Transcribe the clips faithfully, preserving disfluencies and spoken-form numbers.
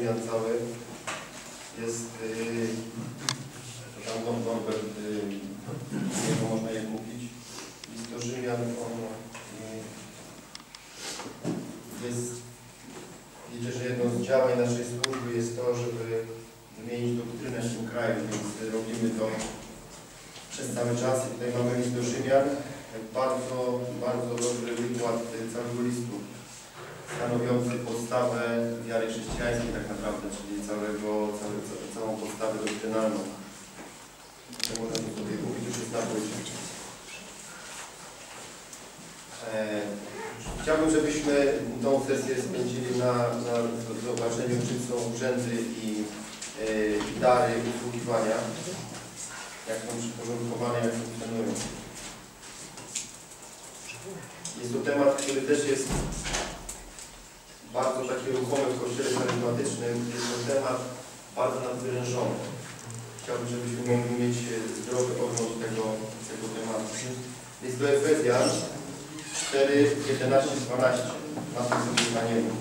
Rzymian cały jest, yy, to tam Don Norbert, yy, jego można je kupić. List do Rzymian, on yy, jest, wiecie, że jedną z działań naszej służby jest to, żeby wymienić doktrynę w tym kraju, więc robimy to przez cały czas. I tutaj mamy list do Rzymian, bardzo, bardzo dobry wykład całego listu, stanowiący podstawę wiary chrześcijańskiej tak naprawdę, czyli całego, całe, całą podstawę doktrynalną. To można sobie kupić, już jest na płycie. E, chciałbym, żebyśmy tą sesję spędzili na, na zobaczeniu, czym są urzędy i, e, i dary usługiwania, jak są przyporządkowane, jak funkcjonują. Jest to temat, który też jest bardzo taki ruchomy w Kościele charyzmatycznym. Jest to temat bardzo nadwyrężony. Chciałbym, żebyśmy mogli mieć zdrowy ogląd tego, tego tematu. Jest do Efezjan cztery, jedenaście, dwanaście. Na tym sobie staniemy.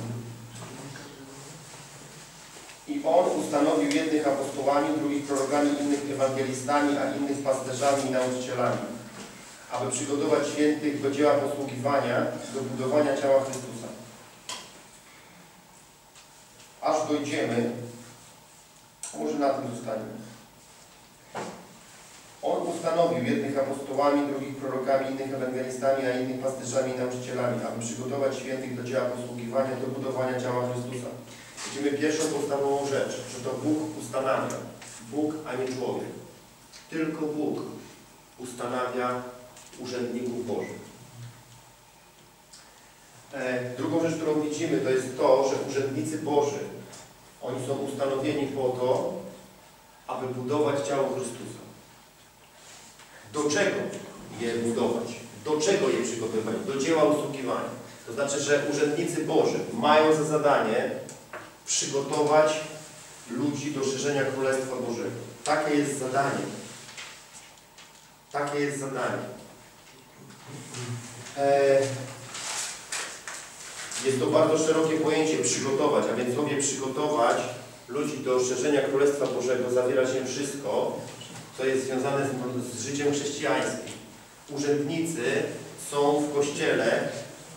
I On ustanowił jednych apostołami, drugich prorokami, innych ewangelistami, a innych pasterzami i nauczycielami, aby przygotować świętych do dzieła posługiwania, do budowania ciała Chrystusa. Aż dojdziemy, może na tym zostaniemy. On ustanowił jednych apostołami, drugich prorokami, innych ewangelistami, a innych pasterzami i nauczycielami, aby przygotować świętych do dzieła posługiwania, do budowania ciała Chrystusa. Widzimy pierwszą podstawową rzecz, że to Bóg ustanawia. Bóg, a nie człowiek. Tylko Bóg ustanawia urzędników Bożych. E, drugą rzecz, którą widzimy, to jest to, że urzędnicy Boży, oni są ustanowieni po to, aby budować ciało Chrystusa. Do czego je budować? Do czego je przygotowywać? Do dzieła usługiwania. To znaczy, że urzędnicy Boży mają za zadanie przygotować ludzi do szerzenia Królestwa Bożego. Takie jest zadanie. Takie jest zadanie. E, jest to bardzo szerokie pojęcie przygotować, a więc sobie przygotować ludzi do szerzenia Królestwa Bożego zawiera się wszystko, co jest związane z, z życiem chrześcijańskim. Urzędnicy są w Kościele e,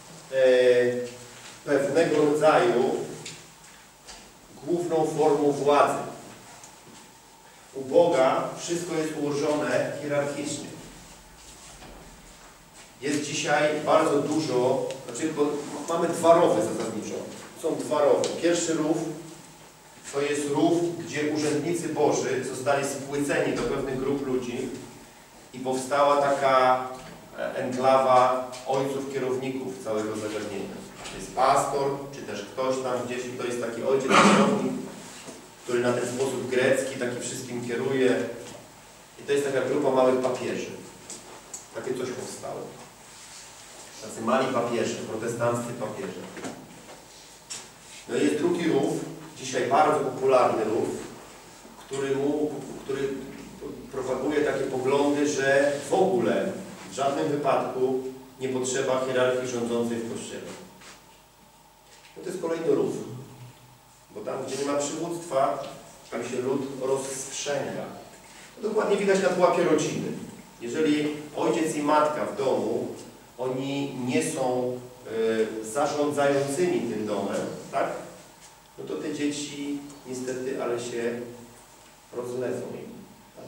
pewnego rodzaju główną formą władzy. U Boga wszystko jest ułożone hierarchicznie. Jest dzisiaj bardzo dużo, znaczy, bo mamy dwa rowy zasadniczo. Są dwa rowy. Pierwszy rów to jest rów, gdzie urzędnicy Boży zostali spłyceni do pewnych grup ludzi i powstała taka enklawa ojców kierowników całego zagadnienia. Jest pastor, czy też ktoś tam gdzieś, to jest taki ojciec kierownik, który na ten sposób grecki taki wszystkim kieruje. I to jest taka grupa małych papieży. Takie coś powstało. Tacy mali papieże, protestanccy papieże. No i jest drugi rów, dzisiaj bardzo popularny rów, który, mu, który propaguje takie poglądy, że w ogóle w żadnym wypadku nie potrzeba hierarchii rządzącej w Kościele. No to jest kolejny rów. Bo tam, gdzie nie ma przywództwa, tam się lud rozsprzęga. To dokładnie widać na pułapie rodziny. Jeżeli ojciec i matka w domu, oni nie są y, zarządzającymi tym domem, tak? No to te dzieci niestety, ale się rozlezą im. Tak?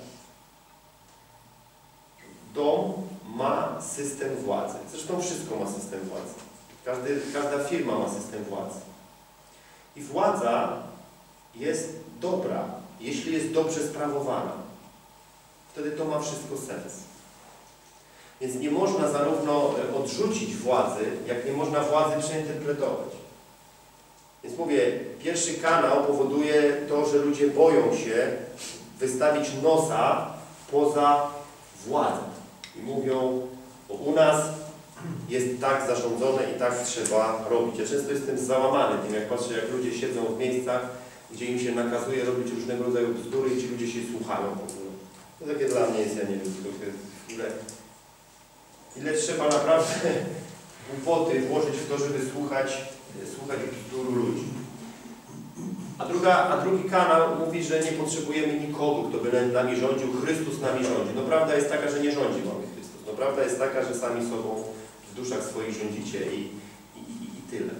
Dom ma system władzy. Zresztą wszystko ma system władzy. Każdy, każda firma ma system władzy. I władza jest dobra, jeśli jest dobrze sprawowana. Wtedy to ma wszystko sens. Więc nie można zarówno odrzucić władzy, jak nie można władzy przeinterpretować. Więc mówię, pierwszy kanał powoduje to, że ludzie boją się wystawić nosa poza władzę. I mówią, bo u nas jest tak zarządzone i tak trzeba robić. Ja często jestem załamany tym, jak patrzę, jak ludzie siedzą w miejscach, gdzie im się nakazuje robić różnego rodzaju bzdury i ci ludzie się słuchają w ogóle. To takie dla mnie jest, ja nie wiem, ile, ile trzeba naprawdę głupoty włożyć w to, żeby słuchać, słuchać bzdur ludzi. A, druga, a drugi kanał mówi, że nie potrzebujemy nikogo, kto by nami rządził. Chrystus nami rządzi. No prawda jest taka, że nie rządzi mamy Chrystus. No prawda jest taka, że sami sobą w duszach swoich rządzicie i, i, i, i tyle.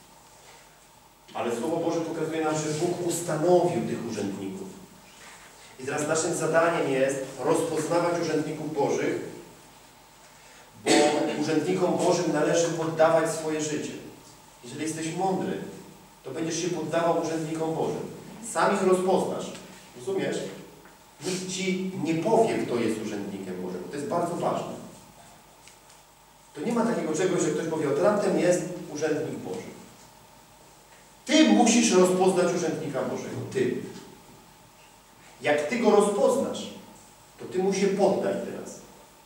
Ale Słowo Boże pokazuje nam, że Bóg ustanowił tych urzędników. I teraz naszym zadaniem jest rozpoznawać urzędników Bożych, bo urzędnikom Bożym należy poddawać swoje życie. Jeżeli jesteś mądry, to będziesz się poddawał urzędnikom Bożym. Sam ich rozpoznasz. Rozumiesz? Nikt ci nie powie, kto jest urzędnikiem Bożym. To jest bardzo ważne. To nie ma takiego czegoś, że ktoś powie, o tamten jest urzędnik Boży. Ty musisz rozpoznać urzędnika Bożego. Ty. Jak Ty go rozpoznasz, to Ty mu się poddaj teraz.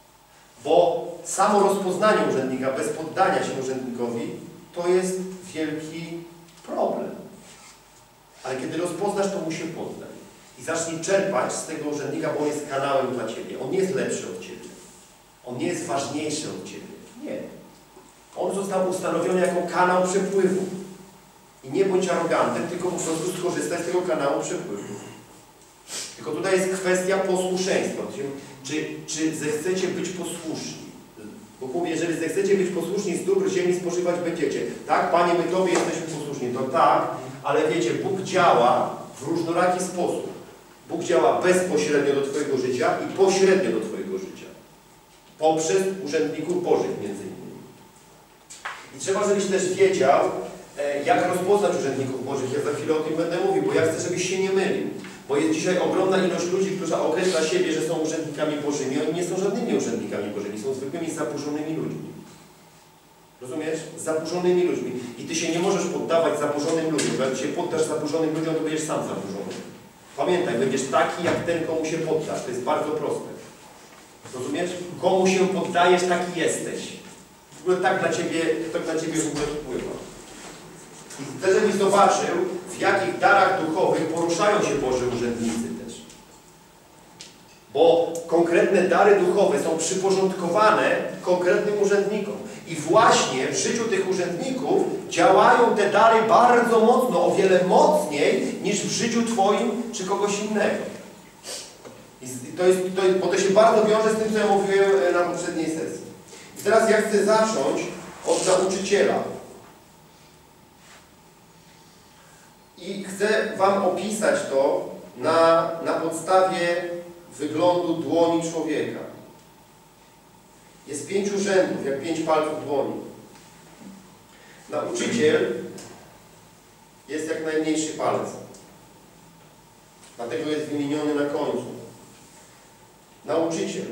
Bo samo rozpoznanie urzędnika bez poddania się urzędnikowi to jest wielki problem. Ale kiedy rozpoznasz, to mu się poddaj. I zacznij czerpać z tego urzędnika, bo on jest kanałem dla Ciebie. On nie jest lepszy od Ciebie. On nie jest ważniejszy od Ciebie. Nie. On został ustanowiony jako kanał przepływu. I nie bądź arogantem, tylko po prostu skorzystaj z tego kanału przepływu. Tylko tutaj jest kwestia posłuszeństwa. Czy, czy zechcecie być posłuszni? Bo mówi, jeżeli zechcecie być posłuszni, z dóbr ziemi spożywać będziecie. Tak, Panie, my Tobie jesteśmy posłuszni. To tak, ale wiecie, Bóg działa w różnoraki sposób. Bóg działa bezpośrednio do Twojego życia i pośrednio do Twojego życia. Poprzez urzędników Bożych między innymi. I trzeba, żebyś też wiedział, jak rozpoznać urzędników Bożych. Ja za chwilę o tym będę mówił, bo ja chcę, żebyś się nie mylił. Bo jest dzisiaj ogromna ilość ludzi, którzy określa siebie, że są urzędnikami Bożymi. Oni nie są żadnymi urzędnikami Bożymi, są zwykłymi, zaburzonymi ludźmi. Rozumiesz? Zaburzonymi ludźmi. I Ty się nie możesz poddawać zaburzonym ludziom, bo jak się poddasz zaburzonym ludziom, to będziesz sam zaburzony. Pamiętaj, będziesz taki, jak ten, komu się poddasz. To jest bardzo proste. Rozumiesz? Komu się poddajesz, taki jesteś. W ogóle tak dla Ciebie, tak dla Ciebie w ogóle wpływa. I chcę, żebyś zobaczył, w jakich darach duchowych poruszają się Boży urzędnicy też. Bo konkretne dary duchowe są przyporządkowane konkretnym urzędnikom. I właśnie w życiu tych urzędników działają te dary bardzo mocno, o wiele mocniej niż w życiu Twoim czy kogoś innego. I to jest, to jest, bo to się bardzo wiąże z tym, co ja mówiłem na poprzedniej sesji. I teraz ja chcę zacząć od nauczyciela. I chcę Wam opisać to na, na podstawie wyglądu dłoni człowieka. Jest pięć urzędów, jak pięć palców dłoni. Nauczyciel jest jak najmniejszy palec. Dlatego jest wymieniony na końcu. Nauczyciel.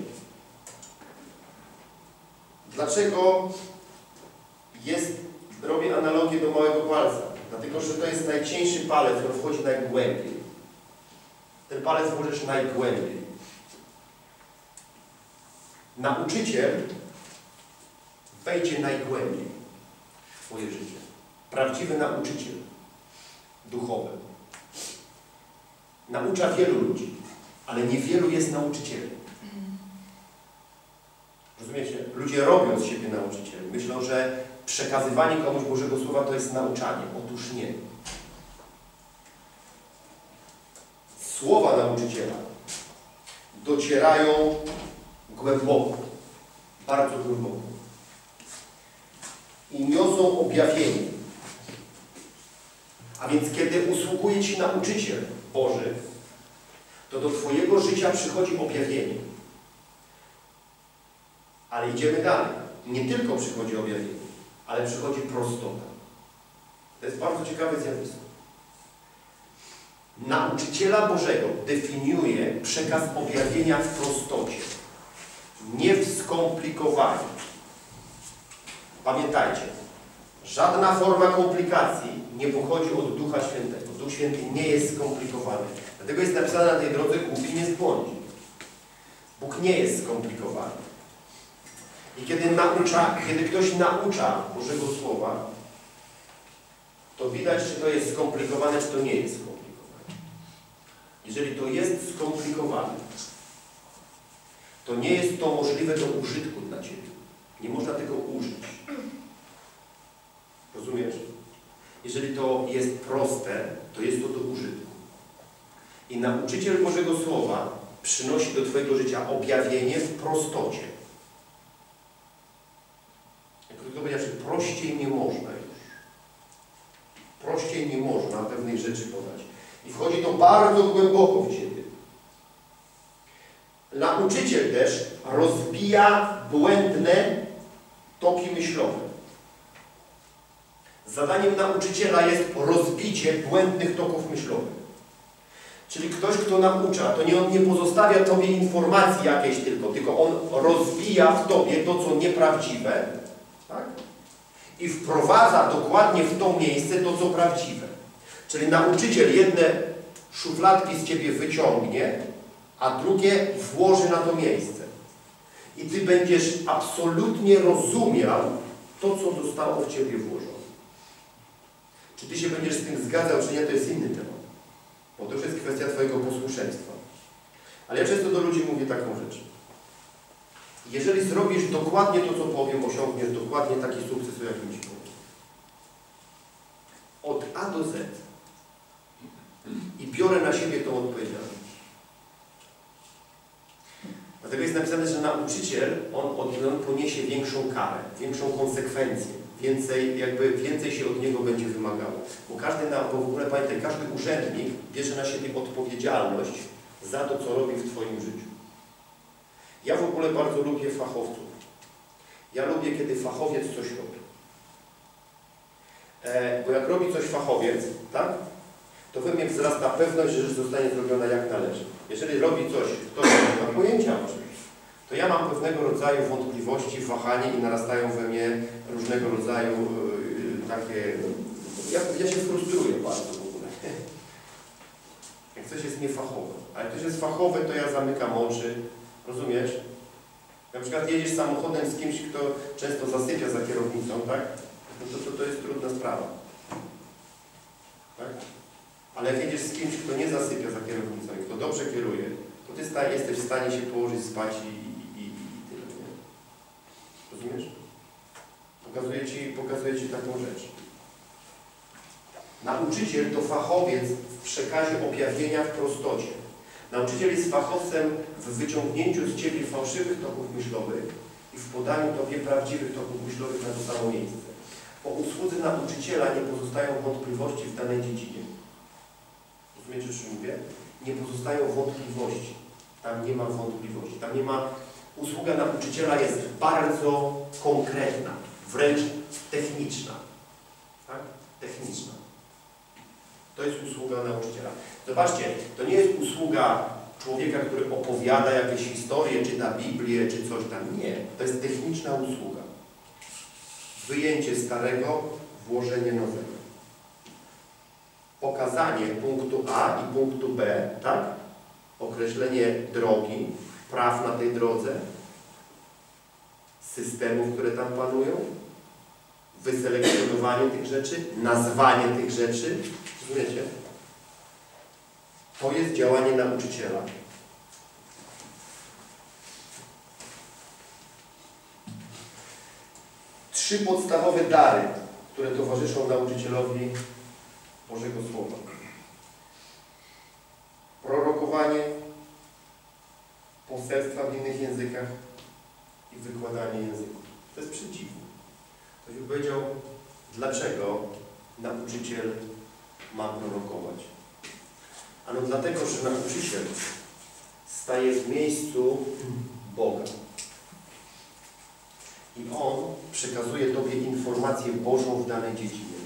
Dlaczego jest, robię analogię do małego palca? Dlatego, że to jest najcieńszy palec, on wchodzi najgłębiej. Ten palec włożysz najgłębiej. Nauczyciel wejdzie najgłębiej w Twoje życie. Prawdziwy nauczyciel duchowy. Naucza wielu ludzi, ale niewielu jest nauczycielem. Rozumiecie? Ludzie robią z siebie nauczycieli. Myślą, że przekazywanie komuś Bożego Słowa to jest nauczanie. Otóż nie. Słowa nauczyciela docierają głęboko, bardzo głęboko i niosą objawienie. A więc kiedy usługuje Ci nauczyciel Boży, to do Twojego życia przychodzi objawienie. Ale idziemy dalej. Nie tylko przychodzi objawienie, ale przychodzi prostota. To jest bardzo ciekawe zjawisko. Nauczyciela Bożego definiuje przekaz objawienia w prostocie, nie w skomplikowaniu. Pamiętajcie, żadna forma komplikacji nie pochodzi od Ducha Świętego. Duch Święty nie jest skomplikowany. Dlatego jest napisane na tej drodze: głupi nie zbłądzi. Bóg nie jest skomplikowany. I kiedy, naucza, kiedy ktoś naucza Bożego Słowa, to widać, czy to jest skomplikowane, czy to nie jest skomplikowane. Jeżeli to jest skomplikowane, to nie jest to możliwe do użytku dla Ciebie. Nie można tego użyć. Rozumiesz? Jeżeli to jest proste, to jest to do użytku. I nauczyciel Bożego Słowa przynosi do Twojego życia objawienie w prostocie. Jak krótko powiedziawszy, prościej nie można już. Prościej nie można pewnych rzeczy podać. I wchodzi to bardzo głęboko w Ciebie. Nauczyciel też rozbija błędne toki myślowe. Zadaniem nauczyciela jest rozbicie błędnych toków myślowych. Czyli ktoś, kto naucza, to nie on nie pozostawia Tobie informacji jakiejś tylko, tylko on rozbija w Tobie to, co nieprawdziwe, tak? I wprowadza dokładnie w to miejsce to, co prawdziwe. Czyli nauczyciel jedne szufladki z Ciebie wyciągnie, a drugie włoży na to miejsce. I Ty będziesz absolutnie rozumiał to, co zostało w Ciebie włożone. Czy Ty się będziesz z tym zgadzał, czy nie, to jest inny temat. Bo to już jest kwestia Twojego posłuszeństwa. Ale ja często do ludzi mówię taką rzecz. Jeżeli zrobisz dokładnie to, co powiem, osiągniesz dokładnie taki sukces, o jakim Ci powiem. Od A do Z. I biorę na siebie tą odpowiedzialność. Dlatego jest napisane, że nauczyciel, on, on poniesie większą karę, większą konsekwencję, więcej, jakby więcej się od niego będzie wymagało. Bo każdy, bo w ogóle pamiętaj, każdy urzędnik bierze na siebie odpowiedzialność za to, co robi w Twoim życiu. Ja w ogóle bardzo lubię fachowców. Ja lubię, kiedy fachowiec coś robi. E, bo jak robi coś fachowiec, tak, to we mnie wzrasta pewność, że rzecz zostanie zrobiona jak należy. Jeżeli robi coś, ktoś nie ma pojęcia o czymś, to ja mam pewnego rodzaju wątpliwości, wahanie i narastają we mnie różnego rodzaju yy, takie... Ja, ja się frustruję bardzo w ogóle. Jak coś jest niefachowe. A jak coś jest fachowe, to ja zamykam oczy. Rozumiesz? Na przykład jedziesz samochodem z kimś, kto często zasypia za kierownicą, tak? No to, to, to jest trudna sprawa. Tak? Ale jak jedziesz z kimś, kto nie zasypia za kierownicą i kto dobrze kieruje, to ty sta jesteś w stanie się położyć, spać i, i, i, i tyle, nie? Rozumiesz? Pokazuję ci, pokazuję ci taką rzecz. Nauczyciel to fachowiec w przekazie objawienia w prostocie. Nauczyciel jest fachowcem w wyciągnięciu z Ciebie fałszywych toków myślowych i w podaniu Tobie prawdziwych toków myślowych na to samo miejsce. Po usłudze nauczyciela nie pozostają wątpliwości w danej dziedzinie. Rozumiecie, o czym mówię? Nie pozostają wątpliwości. Tam nie ma wątpliwości. Tam nie ma... Usługa nauczyciela jest bardzo konkretna, wręcz techniczna. Tak? Techniczna. To jest usługa nauczyciela. Zobaczcie, to nie jest usługa człowieka, który opowiada jakieś historie, czyta Biblię, czy coś tam. Nie. To jest techniczna usługa. Wyjęcie starego, włożenie nowego. Pokazanie punktu A i punktu B, tak? Określenie drogi, praw na tej drodze, systemów, które tam panują, wyselekcjonowanie tych rzeczy, nazwanie tych rzeczy. Rozumiecie? To jest działanie nauczyciela. Trzy podstawowe dary, które towarzyszą nauczycielowi Bożego Słowa. Prorokowanie, poselstwa w innych językach i wykładanie języków. To jest przeciwne. Ktoś by powiedział, dlaczego nauczyciel ma prorokować? Ano dlatego, że nauczyciel staje w miejscu Boga. I on przekazuje Tobie informację Bożą w danej dziedzinie.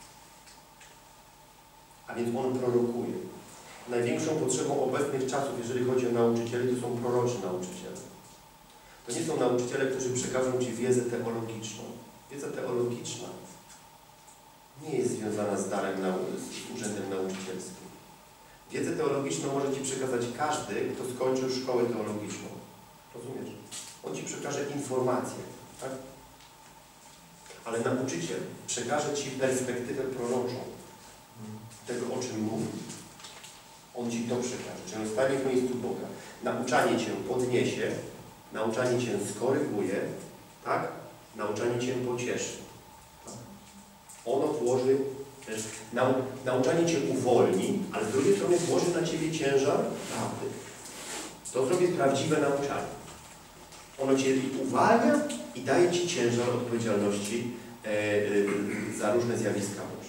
A więc on prorokuje. Największą potrzebą obecnych czasów, jeżeli chodzi o nauczycieli, to są proroczy nauczyciele. To nie są nauczyciele, którzy przekażą Ci wiedzę teologiczną. Wiedza teologiczna nie jest związana z darem, z urzędem nauczycielskim. Wiedzę teologiczną może Ci przekazać każdy, kto skończył szkołę teologiczną. Rozumiesz? On Ci przekaże informację, tak? Ale nauczyciel przekaże Ci perspektywę proroczą tego, o czym mówi. On Ci to przekaże. Czyli on stanie w miejscu Boga. Nauczanie Cię podniesie, nauczanie Cię skoryguje, tak? Nauczanie Cię pocieszy. Tak? Ono włoży e, Nau, nauczanie Cię uwolni, ale z drugiej strony włoży na Ciebie ciężar prawdy. To zrobi prawdziwe nauczanie. Ono Cię uwalnia i daje Ci ciężar odpowiedzialności e, e, za różne zjawiska Boże.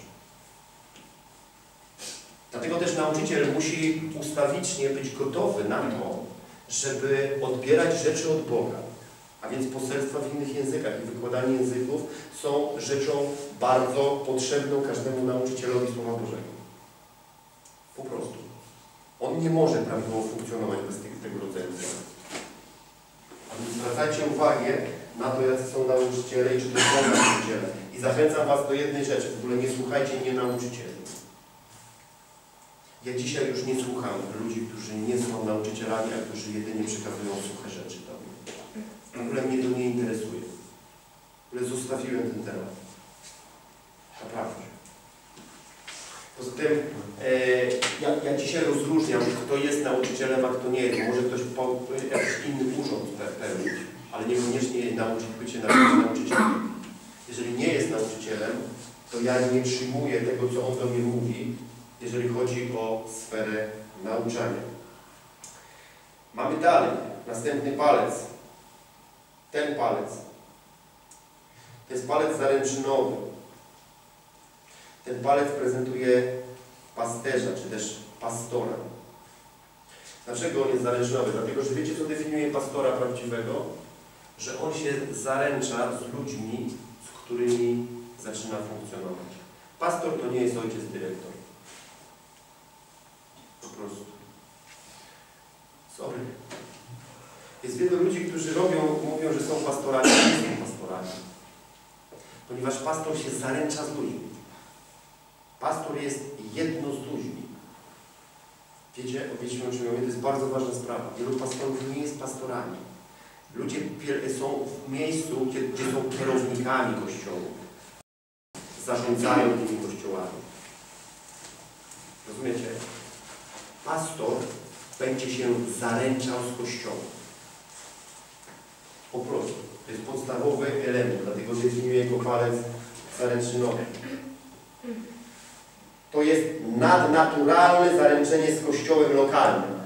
Dlatego też nauczyciel musi ustawicznie być gotowy na to, żeby odbierać rzeczy od Boga. A więc poselstwa w innych językach i wykładanie języków są rzeczą bardzo potrzebną każdemu nauczycielowi Słowa Bożego. Po prostu. On nie może prawidłowo funkcjonować bez tego, tego rodzaju zmian. A więc zwracajcie uwagę na to, jacy są nauczyciele i czy to są nauczyciele. I zachęcam Was do jednej rzeczy. W ogóle nie słuchajcie nie nauczycieli. Ja dzisiaj już nie słucham ludzi, którzy nie są nauczycielami, a którzy jedynie przekazują suche rzeczy do mnie. W ogóle mnie to nie interesuje. W ogóle zostawiłem ten temat. Naprawdę. Poza tym e, ja, ja dzisiaj rozróżniam, kto jest nauczycielem, a kto nie jest. Może ktoś po, jakiś inny urząd pełnić, ale niekoniecznie nauczyć bycie nauczycielem. Jeżeli nie jest nauczycielem, to ja nie przyjmuję tego, co on do mnie mówi, jeżeli chodzi o sferę nauczania. Mamy dalej, następny palec. Ten palec. To jest palec zaręczynowy. Ten palec prezentuje pasterza, czy też pastora. Dlaczego on jest zaręczynowy? Dlatego, że wiecie, co definiuje pastora prawdziwego? Że on się zaręcza z ludźmi, z którymi zaczyna funkcjonować. Pastor to nie jest ojciec dyrektor. Po prostu. Sorry. Jest wielu ludzi, którzy robią, mówią, że są pastorami, ale nie są pastorami. Ponieważ pastor się zaręcza z ludźmi. Pastor jest jedno z ludźmi. Wiecie, wiecie o czym mówię? To jest bardzo ważna sprawa. Wielu pastorów nie jest pastorami. Ludzie są w miejscu, gdzie, gdzie są kierownikami kościołów. Zarządzają tymi kościołami. Rozumiecie? Pastor będzie się zaręczał z kościołem. Po prostu. To jest podstawowy element, dlatego definiuję jako palec zaręczynowy. To jest nadnaturalne zaręczenie z kościołem lokalnym.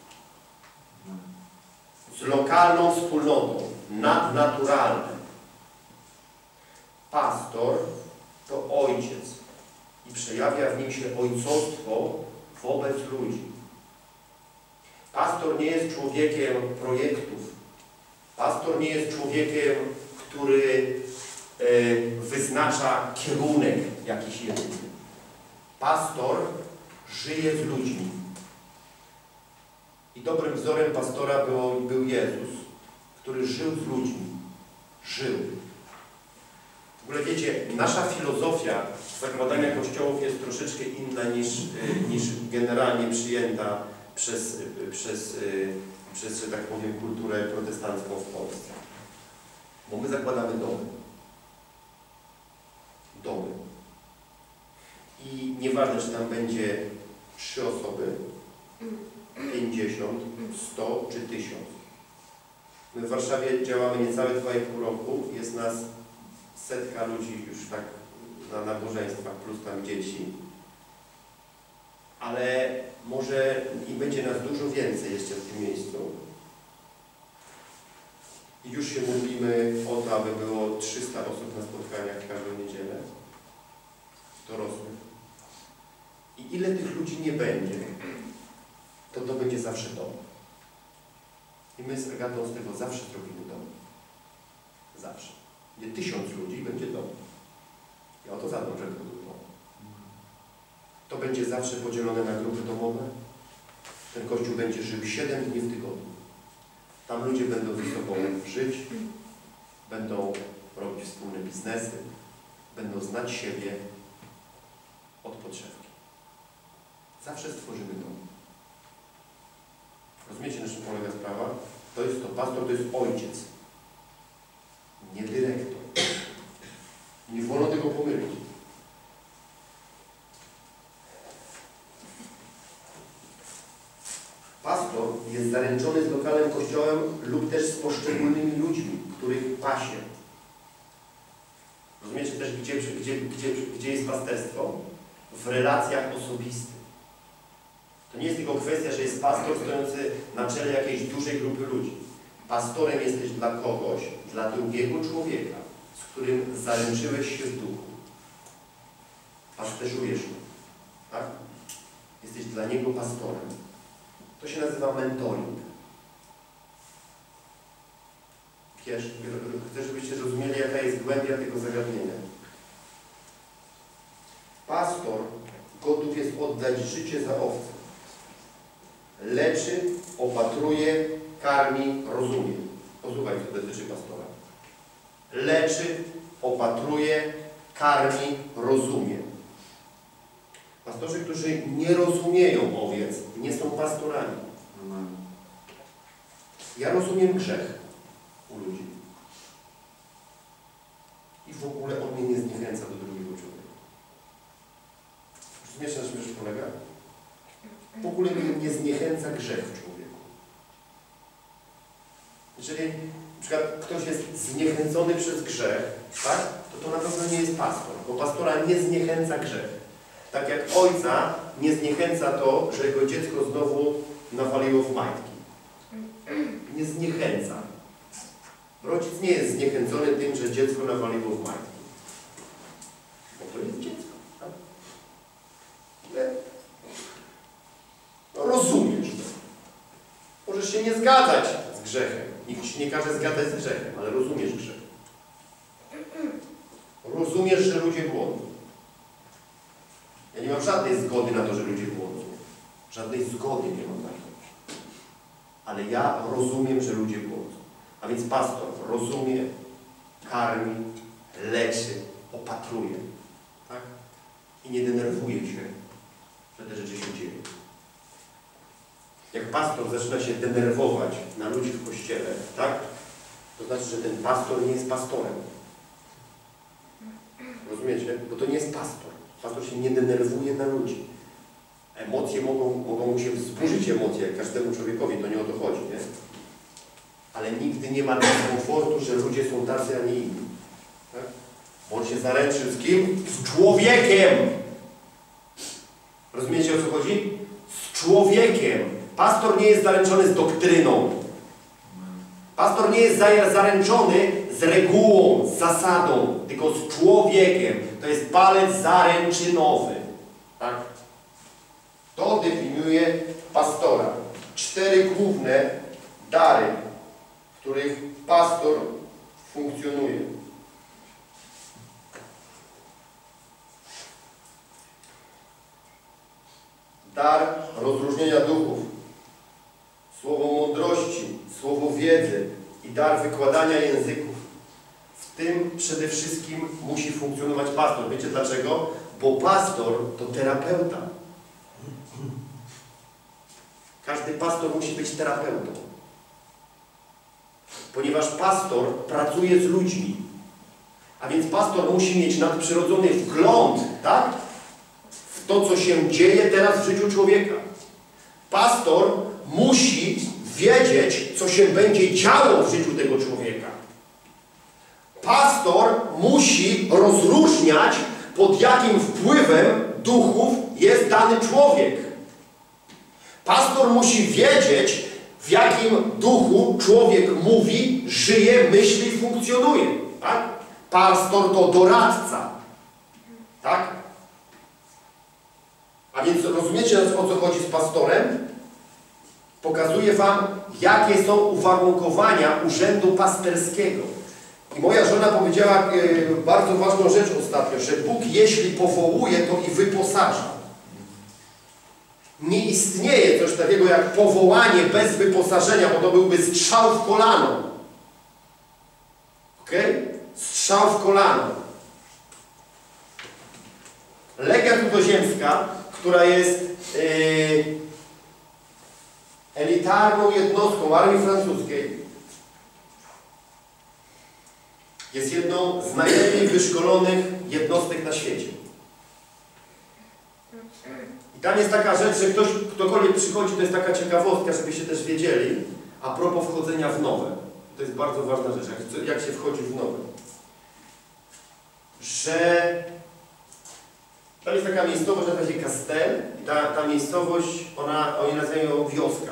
Z lokalną wspólnotą. Nadnaturalne. Pastor to ojciec i przejawia w nim się ojcostwo wobec ludzi. Pastor nie jest człowiekiem projektów. Pastor nie jest człowiekiem, który e, wyznacza kierunek jakiś jedyny. Pastor żyje z ludźmi. I dobrym wzorem pastora był, był Jezus, który żył z ludźmi. Żył. W ogóle wiecie, nasza filozofia zakładania kościołów jest troszeczkę inna niż, niż generalnie przyjęta przez, przez, przez, że tak powiem, kulturę protestancką w Polsce. Bo my zakładamy domy. Domy. I nieważne, czy tam będzie trzy osoby, pięćdziesiąt, sto czy tysiąc. My w Warszawie działamy niecałe dwa i pół roku. Jest nas setka ludzi już tak na nabożeństwach, plus tam dzieci. Ale może i będzie nas dużo więcej jeszcze w tym miejscu. I już się modlimy o to, aby było trzysta osób na spotkaniach każdą niedzielę. Dorosłych. I ile tych ludzi nie będzie, to to będzie zawsze dom. I my z Agatą z tego zawsze zrobimy dom. Zawsze. Nie tysiąc ludzi, będzie dom. Ja o to zadbam, żeby to był dom. To będzie zawsze podzielone na grupy domowe. Ten kościół będzie żył siedem dni w tygodniu. Tam ludzie będą ze sobą żyć, będą robić wspólne biznesy, będą znać siebie od podszewki. Zawsze stworzymy dom. Rozumiecie, na czym polega sprawa? To jest to, pastor to jest ojciec, nie dyrektor. Nie wolno tego pomylić. Pastor jest zaręczony z lokalnym kościołem lub też z poszczególnymi ludźmi, których pasie. Rozumiecie też, gdzie, gdzie, gdzie, gdzie jest pasterstwo? w relacjach osobistych. To nie jest tylko kwestia, że jest pastor stojący na czele jakiejś dużej grupy ludzi. Pastorem jesteś dla kogoś, dla drugiego człowieka, z którym zaręczyłeś się w duchu. Pasterzujesz go. Tak? Jesteś dla niego pastorem. To się nazywa mentoring. Wiesz, chcę, żebyście zrozumieli, jaka jest głębia tego zagadnienia. Pastor gotów jest oddać życie za owce. Leczy, opatruje, karmi, rozumie. Posłuchaj, co dotyczy pastora. Leczy, opatruje, karmi, rozumie. Pastorzy, którzy nie rozumieją owiec, nie są pastorami. Ja rozumiem grzech u ludzi. I w ogóle on mnie nie zniechęca do drugiego człowieka. Rozumiesz, na czym rzecz polega? W ogóle mnie nie zniechęca grzech w człowieku. Jeżeli na przykład ktoś jest zniechęcony przez grzech, tak, to to na pewno nie jest pastor, bo pastora nie zniechęca grzech. Tak jak ojca nie zniechęca to, że jego dziecko znowu nawaliło w majtki. Nie zniechęca. Rodzic nie jest zniechęcony tym, że dziecko nawaliło w majtki. Bo to jest dziecko. Tak? Ale no, rozumiesz to. Możesz się nie zgadzać z grzechem. Nikt ci nie każe zgadzać z grzechem, ale rozumiesz grzech. Rozumiesz, że ludzie błądzą. Ja nie mam żadnej zgody na to, że ludzie błądzą. Żadnej zgody nie mam na to. Ale ja rozumiem, że ludzie błądzą. A więc pastor rozumie, karmi, leczy, opatruje. Tak? I nie denerwuje się, że te rzeczy się dzieją. Jak pastor zaczyna się denerwować na ludzi w kościele, tak? To znaczy, że ten pastor nie jest pastorem. Rozumiecie? Bo to nie jest pastor. Pastor się nie denerwuje na ludzi. Emocje mogą, mogą mu się wzburzyć, emocje, jak każdemu człowiekowi, to nie o to chodzi, nie? Ale nigdy nie ma dyskomfortu, że ludzie są tacy, a nie inni. Tak? Bo on się zaręczył z kim? Z człowiekiem! Rozumiecie, o co chodzi? Z człowiekiem. Pastor nie jest zaręczony z doktryną. Pastor nie jest zaręczony z regułą, z zasadą, tylko z człowiekiem. To jest palec zaręczynowy. Tak? To definiuje pastora. Cztery główne dary, w których pastor funkcjonuje. Dar rozróżnienia duchów, słowo mądrości, słowo wiedzy i dar wykładania języków. W tym przede wszystkim musi funkcjonować pastor. Wiecie dlaczego? Bo pastor to terapeuta. Każdy pastor musi być terapeutą. Ponieważ pastor pracuje z ludźmi. A więc pastor musi mieć nadprzyrodzony wgląd, tak? W to, co się dzieje teraz w życiu człowieka. Pastor musi wiedzieć, co się będzie działo w życiu tego człowieka. Pastor musi rozróżniać, pod jakim wpływem duchów jest dany człowiek. Pastor musi wiedzieć, w jakim duchu człowiek mówi, żyje, myśli i funkcjonuje. Tak? Pastor to doradca. Tak? A więc rozumiecie, o co chodzi z pastorem? Pokazuję wam, jakie są uwarunkowania urzędu pasterskiego. I moja żona powiedziała yy, bardzo ważną rzecz ostatnio, że Bóg, jeśli powołuje, to i wyposaża. Nie istnieje coś takiego jak powołanie bez wyposażenia, bo to byłby strzał w kolano. Ok? Strzał w kolano. Legia Cudzoziemska, która jest yy, elitarną jednostką armii francuskiej, jest jedną z najlepiej wyszkolonych jednostek na świecie. I tam jest taka rzecz, że ktoś, ktokolwiek przychodzi, to jest taka ciekawostka, żebyście też wiedzieli, a propos wchodzenia w nowe. To jest bardzo ważna rzecz, jak, jak się wchodzi w nowe. Że Tam jest taka miejscowość, nazywa się Castel. I ta, ta miejscowość, ona, oni nazywają ją wioska.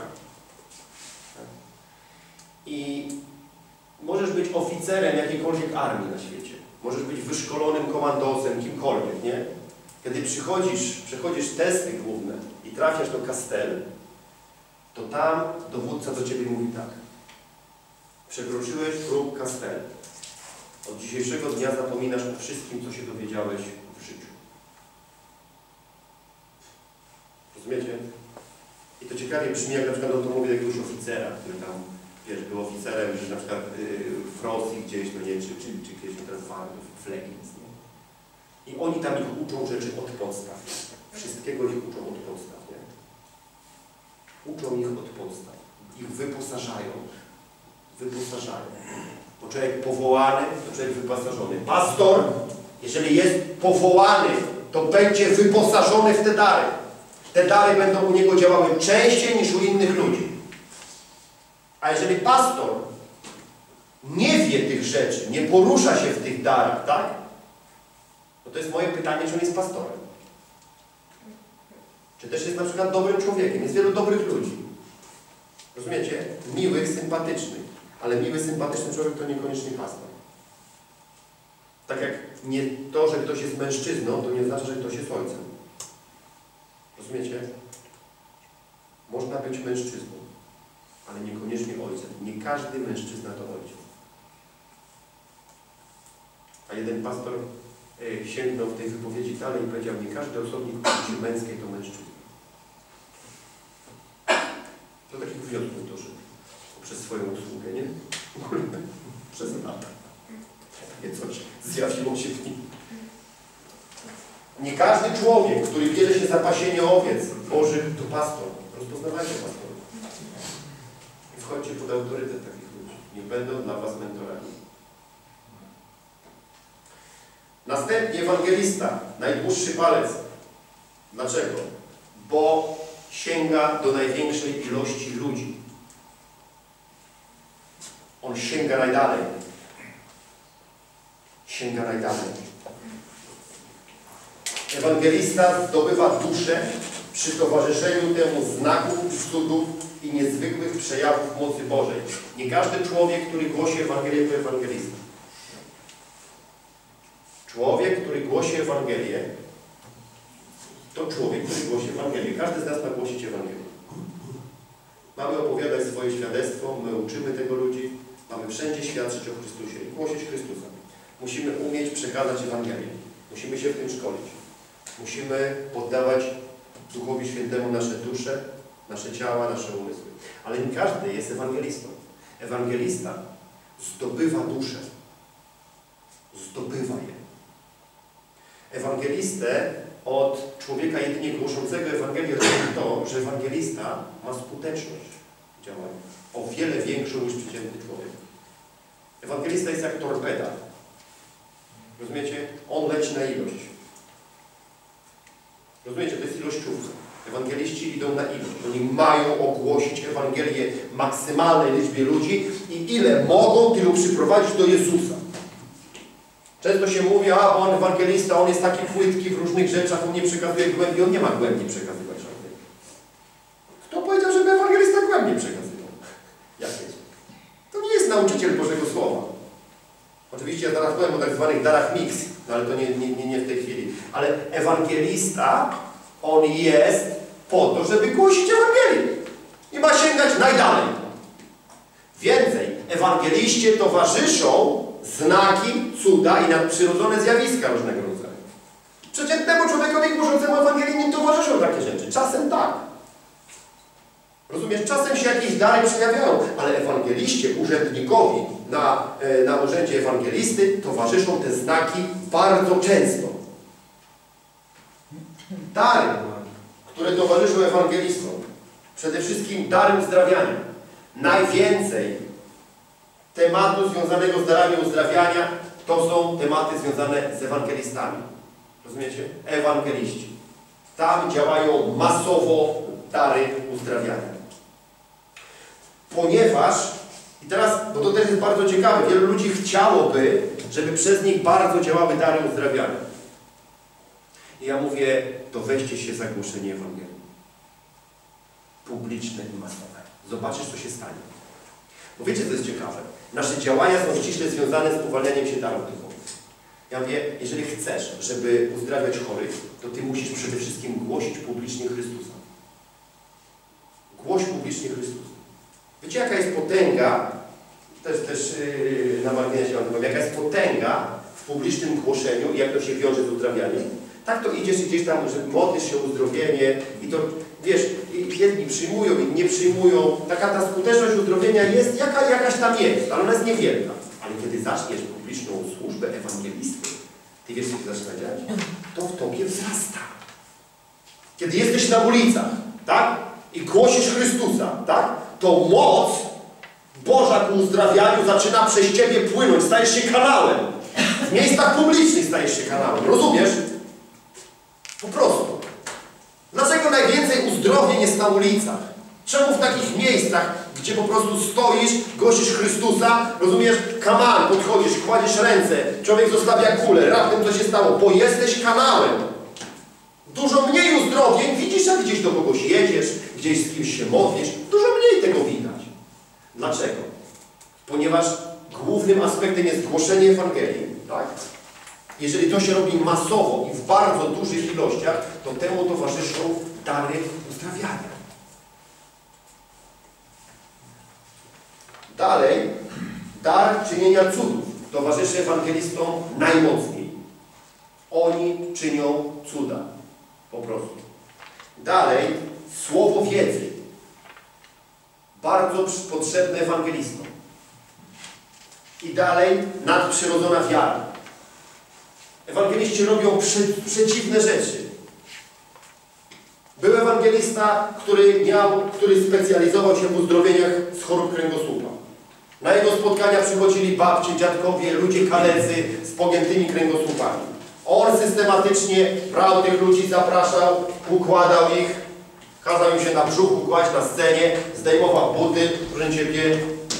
I możesz być oficerem jakiejkolwiek armii na świecie. Możesz być wyszkolonym komandosem, kimkolwiek, nie? Kiedy przychodzisz, przechodzisz testy główne i trafiasz do Castel, to tam dowódca do ciebie mówi tak. Przekroczyłeś próg Castel. Od dzisiejszego dnia zapominasz o wszystkim, co się dowiedziałeś w życiu. Rozumiecie? I to ciekawie brzmi, jak na przykład on to mówi do jakiegoś oficera, który tam, wiesz, był oficerem, że na przykład yy, w Rosji gdzieś, no nie, czy, czy, czy gdzieś teraz w Legnic, nie? I oni tam ich uczą rzeczy od podstaw. Wszystkiego ich uczą od podstaw, nie? Uczą ich od podstaw. Ich wyposażają. Wyposażają. Bo człowiek powołany, to człowiek wyposażony. Pastor, jeżeli jest powołany, to będzie wyposażony w te dary. Te dary będą u niego działały częściej niż u innych ludzi. A jeżeli pastor nie wie tych rzeczy, nie porusza się w tych darach, tak? No to jest moje pytanie, czy on jest pastorem. Czy też jest na przykład dobrym człowiekiem. Jest wielu dobrych ludzi. Rozumiecie? Miłych, sympatycznych. Ale miły, sympatyczny człowiek to niekoniecznie pastor. Tak jak nie to, że ktoś jest mężczyzną, to nie znaczy, że ktoś jest ojcem. Rozumiecie? Można być mężczyzną, ale niekoniecznie ojcem. Nie każdy mężczyzna to ojciec. A jeden pastor e, sięgnął w tej wypowiedzi dalej i powiedział, nie każdy osobnik płci męskiej to mężczyzna. Do takich wniosków doszedł przez swoją usługę, nie? Przez lata. Takie coś zjawiło się w nim. Nie każdy człowiek, który bierze się za pasienie owiec bożych, to pastor. Rozpoznawajcie pastorów. I wchodźcie pod autorytet takich ludzi. Niech będą dla was mentorami. Następnie ewangelista. Najdłuższy palec. Dlaczego? Bo sięga do największej ilości ludzi. On sięga najdalej. Sięga najdalej. Ewangelista zdobywa duszę przy towarzyszeniu temu znaków i cudów i niezwykłych przejawów mocy Bożej. Nie każdy człowiek, który głosi Ewangelię, to ewangelista. Człowiek, który głosi Ewangelię, to człowiek, który głosi Ewangelię. Każdy z nas ma głosić Ewangelię. Mamy opowiadać swoje świadectwo, my uczymy tego ludzi, mamy wszędzie świadczyć o Chrystusie i głosić Chrystusa. Musimy umieć przekazać Ewangelię. Musimy się w tym szkolić. Musimy poddawać Duchowi Świętemu nasze dusze, nasze ciała, nasze umysły. Ale nie każdy jest ewangelistą. Ewangelista zdobywa duszę. Zdobywa je. Ewangelistę od człowieka jedynie głoszącego Ewangelię robi to, że ewangelista ma skuteczność działania o wiele większą niż przeciętny człowiek. Ewangelista jest jak torpeda. Rozumiecie? On leci na ilość. Rozumiecie? To jest ilościówka. Ewangeliści idą na ilość. Oni mają ogłosić Ewangelię maksymalnej liczbie ludzi i ile mogą, tylu przyprowadzić do Jezusa. Często się mówi, a bo on ewangelista, on jest taki płytki w różnych rzeczach, on nie przekazuje głębi, on nie ma głębi przekazywać żadnej. Kto powiedział, żeby ewangelista głębi przekazywał? Jak jest? To nie jest nauczyciel Bożego Słowa. Oczywiście ja zaraz powiem o tak zwanych darach mix, no ale to nie, nie, nie, nie w tej chwili. Ale ewangelista, on jest po to, żeby głosić Ewangelię. I ma sięgać najdalej. Więcej, ewangeliście towarzyszą znaki, cuda i nadprzyrodzone zjawiska różnego rodzaju. Przeciętnemu człowiekowi głoszącemu Ewangelię nie towarzyszą takie rzeczy. Czasem tak. Rozumiesz? Czasem się jakieś dary przejawiają, ale ewangeliście, urzędnikowi na, na urzędzie ewangelisty towarzyszą te znaki bardzo często. Dary, które towarzyszą ewangelistom. Przede wszystkim dary uzdrawiania. Najwięcej tematu związanego z darami uzdrawiania to są tematy związane z ewangelistami. Rozumiecie? Ewangeliści. Tam działają masowo dary uzdrawiania. Ponieważ, i teraz, bo to też jest bardzo ciekawe, wielu ludzi chciałoby, żeby przez nich bardzo działały dary uzdrawiania. I ja mówię, to weźcie się za głoszenie Ewangelii. Publiczne i masowe. Zobaczysz, co się stanie. Bo wiecie, co jest ciekawe? Nasze działania są ściśle związane z uwalnianiem się darów duchowych. Ja mówię, jeżeli chcesz, żeby uzdrawiać chorych, to ty musisz przede wszystkim głosić publicznie Chrystusa. Głoś publicznie Chrystusa. Wiecie, jaka jest potęga, też, też yy, na marginesie mam powiem, jaka jest potęga w publicznym głoszeniu i jak to się wiąże z uzdrawianiem? Tak to idziesz i gdzieś tam, że modlisz się o uzdrowienie i to, wiesz, jedni przyjmują, inni nie przyjmują. Taka ta skuteczność uzdrowienia jest, jaka, jakaś tam jest, ale ona jest niewielka. Ale kiedy zaczniesz publiczną służbę ewangelisty, ty wiesz, co się zaczyna dziać? To w tobie wzrasta. Kiedy jesteś na ulicach, tak? I głosisz Chrystusa, tak? To moc Boża ku uzdrawianiu zaczyna przez ciebie płynąć. Stajesz się kanałem. W miejscach publicznych stajesz się kanałem. Rozumiesz? Po prostu. Dlaczego najwięcej uzdrowień jest na ulicach? Czemu w takich miejscach, gdzie po prostu stoisz, głosisz Chrystusa, rozumiesz? Kaman, podchodzisz, kładziesz ręce, człowiek zostawia kulę, raptem co się stało? Bo jesteś kanałem. Dużo mniej uzdrowień widzisz, jak gdzieś do kogoś jedziesz, gdzieś z kimś się modlisz. Dużo mniej tego widać. Dlaczego? Ponieważ głównym aspektem jest głoszenie Ewangelii, tak? Jeżeli to się robi masowo i w bardzo dużych ilościach, to temu towarzyszą dary uzdrawiania. Dalej, dar czynienia cudów towarzyszy ewangelistom najmocniej. Oni czynią cuda. Po prostu. Dalej, słowo wiedzy. Bardzo potrzebne ewangelistom. I dalej, nadprzyrodzona wiara. Ewangeliści robią prze, przeciwne rzeczy. Był ewangelista, który miał, który specjalizował się w uzdrowieniach z chorób kręgosłupa. Na jego spotkania przychodzili babcie, dziadkowie, ludzie kalecy z pogiętymi kręgosłupami. On systematycznie brał tych ludzi, zapraszał, układał ich, kazał im się na brzuchu kłaść na scenie, zdejmował buty, proszę Ciebie,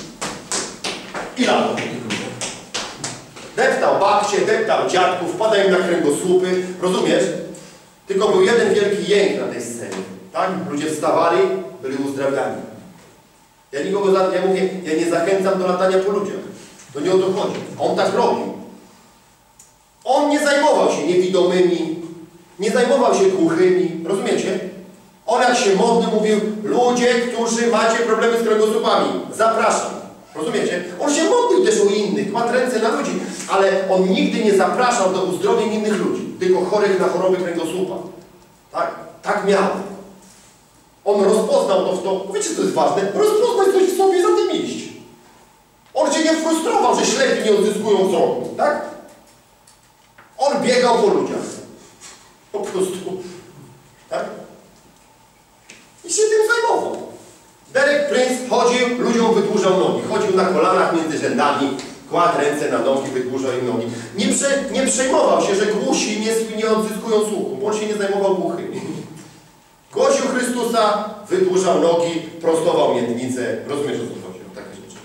i latał. Deptał babcie, deptał dziadków, wpadał im na kręgosłupy, rozumiesz? Tylko był jeden wielki jęk na tej scenie, tak? Ludzie wstawali, byli uzdrawiani. Ja nikogo, za, ja mówię, ja nie zachęcam do latania po ludziach. To nie o to chodzi. On tak robił. On nie zajmował się niewidomymi, nie zajmował się głuchymi, rozumiecie? On jak się modlił, mówił, ludzie, którzy macie problemy z kręgosłupami, zapraszam. Rozumiecie? On się modlił też o innych, kładł ręce na ludzi, ale on nigdy nie zapraszał do uzdrowień innych ludzi, tylko chorych na choroby kręgosłupa. Tak? Tak miał. On rozpoznał to w to, wiecie co jest ważne? Rozpoznać coś w sobie, za tym iść. On się nie frustrował, że ślepi nie odzyskują wzroku, tak? On biegał po ludziach. Po prostu. Tak? I się tym zajmował. Derek Prince chodził, ludziom wydłużał nogi. Chodził na kolanach między rzędami, kładł ręce na nogi, wydłużał im nogi. Nie, prze, nie przejmował się, że głusi nie, nie odzyskują słuchu, bo on się nie zajmował głuchymi. Głosił Chrystusa, wydłużał nogi, prostował miednicę. Rozumiesz, o co chodzi? O takie rzeczy.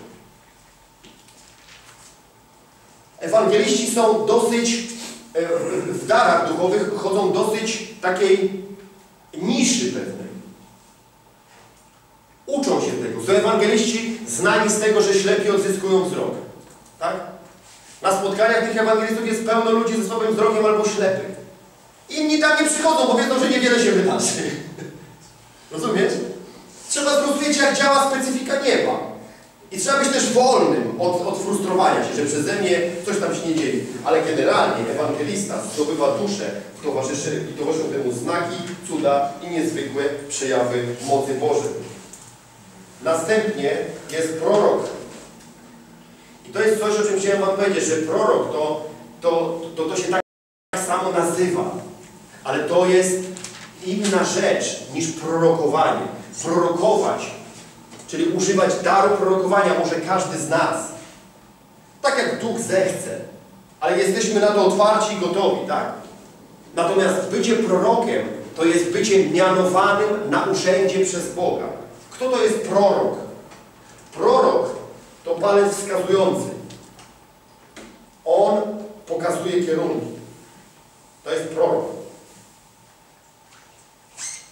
Ewangeliści są dosyć, w darach duchowych chodzą dosyć takiej niszy pewnej. Uczą się tego. Są ewangeliści znani z tego, że ślepi odzyskują wzrok. Tak? Na spotkaniach tych ewangelistów jest pełno ludzi ze słabym wzrokiem albo ślepych. Inni tam nie przychodzą, bo wiedzą, że niewiele się wydarzy. Rozumiesz? Trzeba zrozumieć, jak działa specyfika nieba. I trzeba być też wolnym od, od frustrowania się, że przeze mnie coś tam się nie dzieje. Ale generalnie ewangelista zdobywa duszę, w towarzyszy, i towarzyszą temu znaki, cuda i niezwykłe przejawy mocy Bożej. Następnie jest prorok. I to jest coś, o czym chciałem wam powiedzieć, że prorok to, to, to, to się tak samo nazywa. Ale to jest inna rzecz niż prorokowanie. Prorokować, czyli używać daru prorokowania może każdy z nas. Tak jak Duch zechce. Ale jesteśmy na to otwarci i gotowi, tak? Natomiast bycie prorokiem to jest bycie mianowanym na urzędzie przez Boga. Kto to jest prorok? Prorok to palec wskazujący. On pokazuje kierunki. To jest prorok.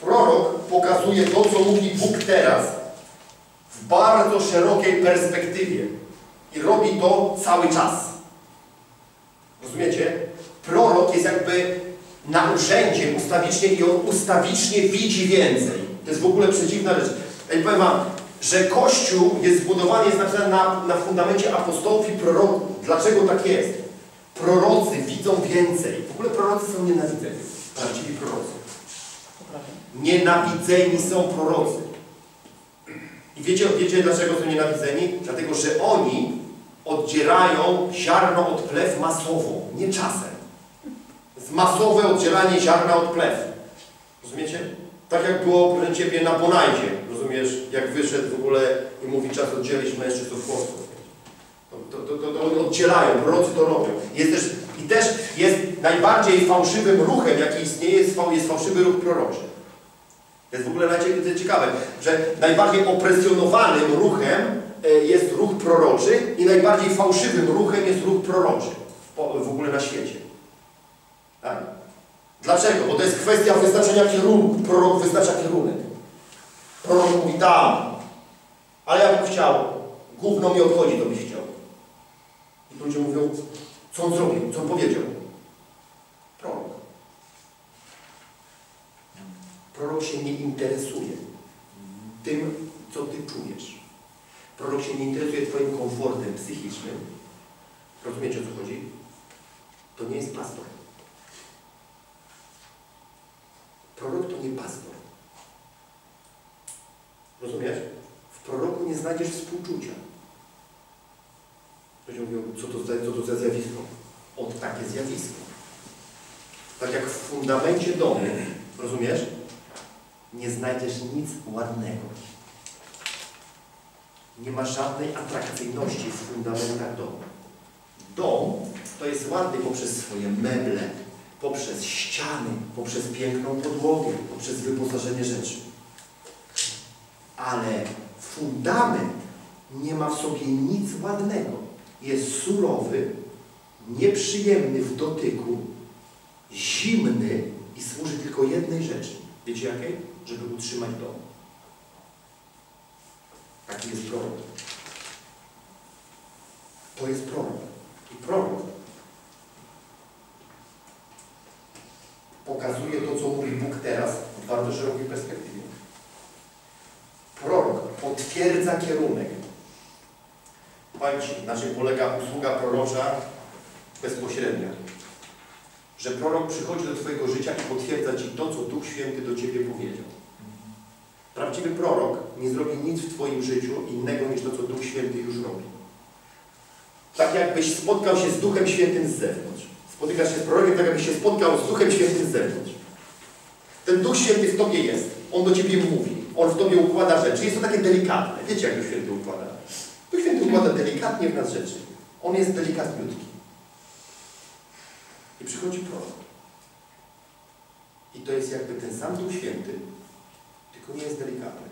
Prorok pokazuje to, co mówi Bóg teraz, w bardzo szerokiej perspektywie. I robi to cały czas. Rozumiecie? Prorok jest jakby na urzędzie ustawicznie i on ustawicznie widzi więcej. To jest w ogóle przeciwna rzecz. Ja powiem wam, że Kościół jest zbudowany, jest napisany na, na fundamencie apostołów i proroków. Dlaczego tak jest? Prorocy widzą więcej. W ogóle prorocy są nienawidzeni. Prawdziwi prorocy. Nienawidzeni są prorocy. I wiecie, wiecie dlaczego są nienawidzeni? Dlatego, że oni oddzielają ziarno od plew masowo, nie czasem. Jest masowe oddzielanie ziarna od plew. Rozumiecie? Tak jak było, proszę Ciebie, na Bonajdzie. Rozumiesz? Jak wyszedł w ogóle i mówi, czas oddzielić mężczyzn od chłopców. To, to, to, to oni oddzielają, prorocy to robią. Jest też, I też jest najbardziej fałszywym ruchem, jaki istnieje, jest, jest fałszywy ruch proroczy. To jest w ogóle ciekawe, że najbardziej opresjonowanym ruchem jest ruch proroczy i najbardziej fałszywym ruchem jest ruch proroczy w ogóle na świecie. Tak? Dlaczego? Bo to jest kwestia wyznaczenia kierunku. Prorok wyznacza kierunek. Prorok mówi tam, ale ja bym chciał, gówno mi odchodzi, to byś chciał. I ludzie mówią, co on zrobił, co on powiedział. Prorok. Prorok się nie interesuje tym, co ty czujesz. Prorok się nie interesuje twoim komfortem psychicznym. Rozumiecie, o co chodzi? To nie jest pastor. Prorok to nie pastor. Rozumiesz? W proroku nie znajdziesz współczucia. Ludzie mówią, co to, za, co to za zjawisko? Od takie zjawisko. Tak jak w fundamencie domu, rozumiesz? Nie znajdziesz nic ładnego. Nie ma żadnej atrakcyjności w fundamentach domu. Dom to jest ładny poprzez swoje meble, poprzez ściany, poprzez piękną podłogę, poprzez wyposażenie rzeczy. Ale fundament nie ma w sobie nic ładnego. Jest surowy, nieprzyjemny w dotyku, zimny i służy tylko jednej rzeczy. Wiecie jakiej? Żeby utrzymać dom. Taki jest prorok. To jest prorok. I prorok pokazuje to, co mówi Bóg teraz w bardzo szerokiej perspektywie. Prorok potwierdza kierunek. Powiem Ci, na czym polega usługa prorocza bezpośrednia. Że prorok przychodzi do Twojego życia i potwierdza Ci to, co Duch Święty do Ciebie powiedział. Prawdziwy prorok nie zrobi nic w Twoim życiu innego niż to, co Duch Święty już robi. Tak jakbyś spotkał się z Duchem Świętym z zewnątrz. Spotykasz się z prorokiem, tak jakbyś się spotkał z Duchem Świętym z zewnątrz. Ten Duch Święty w Tobie jest. On do Ciebie mówi. On w Tobie układa rzeczy. Jest to takie delikatne. Wiecie, jak Duch Święty układa? Duch Święty układa delikatnie w nas rzeczy. On jest delikatniutki. I przychodzi prorok. I to jest jakby ten sam Duch Święty, tylko nie jest delikatny.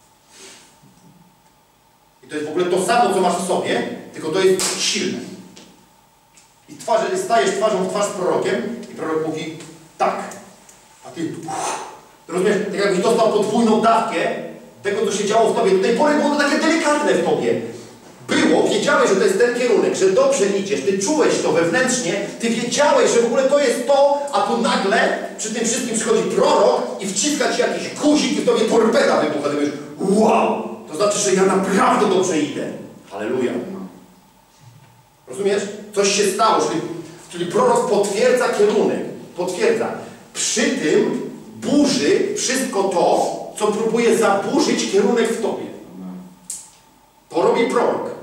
I to jest w ogóle to samo, co masz w sobie, tylko to jest silne. I twarzy, stajesz twarzą w twarz z prorokiem i prorok mówi tak. A ty uff, rozumiesz, tak jakbyś dostał podwójną dawkę tego, co się działo w tobie. Do tej pory było to takie delikatne w tobie. Było, wiedziałeś, że to jest ten kierunek, że dobrze idziesz, ty czułeś to wewnętrznie, ty wiedziałeś, że w ogóle to jest to, a tu nagle przy tym wszystkim przychodzi prorok i wciska ci jakiś guzik i w tobie torpeda wybucha. Ty mówisz, wow, to znaczy, że ja naprawdę dobrze idę. Halleluja. Rozumiesz? Coś się stało, czyli, czyli prorok potwierdza kierunek, potwierdza. Przy tym burzy wszystko to, co próbuje zaburzyć kierunek w tobie. To robi prorok.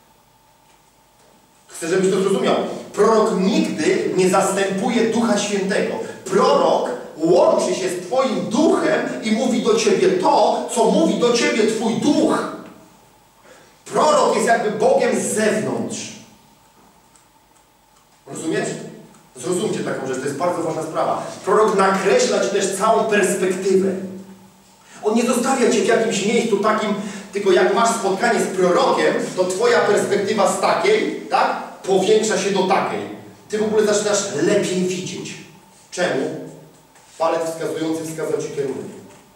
Chcę, żebyś to zrozumiał. Prorok nigdy nie zastępuje Ducha Świętego. Prorok łączy się z Twoim duchem i mówi do Ciebie to, co mówi do Ciebie Twój duch. Prorok jest jakby Bogiem z zewnątrz. Rozumiesz? Zrozumcie taką rzecz, to jest bardzo ważna sprawa. Prorok nakreśla Ci też całą perspektywę. On nie zostawia Cię w jakimś miejscu takim, tylko jak masz spotkanie z prorokiem, to Twoja perspektywa z takiej, tak, powiększa się do takiej. Ty w ogóle zaczynasz lepiej widzieć. Czemu? Palec wskazujący wskazał Ci kierunek.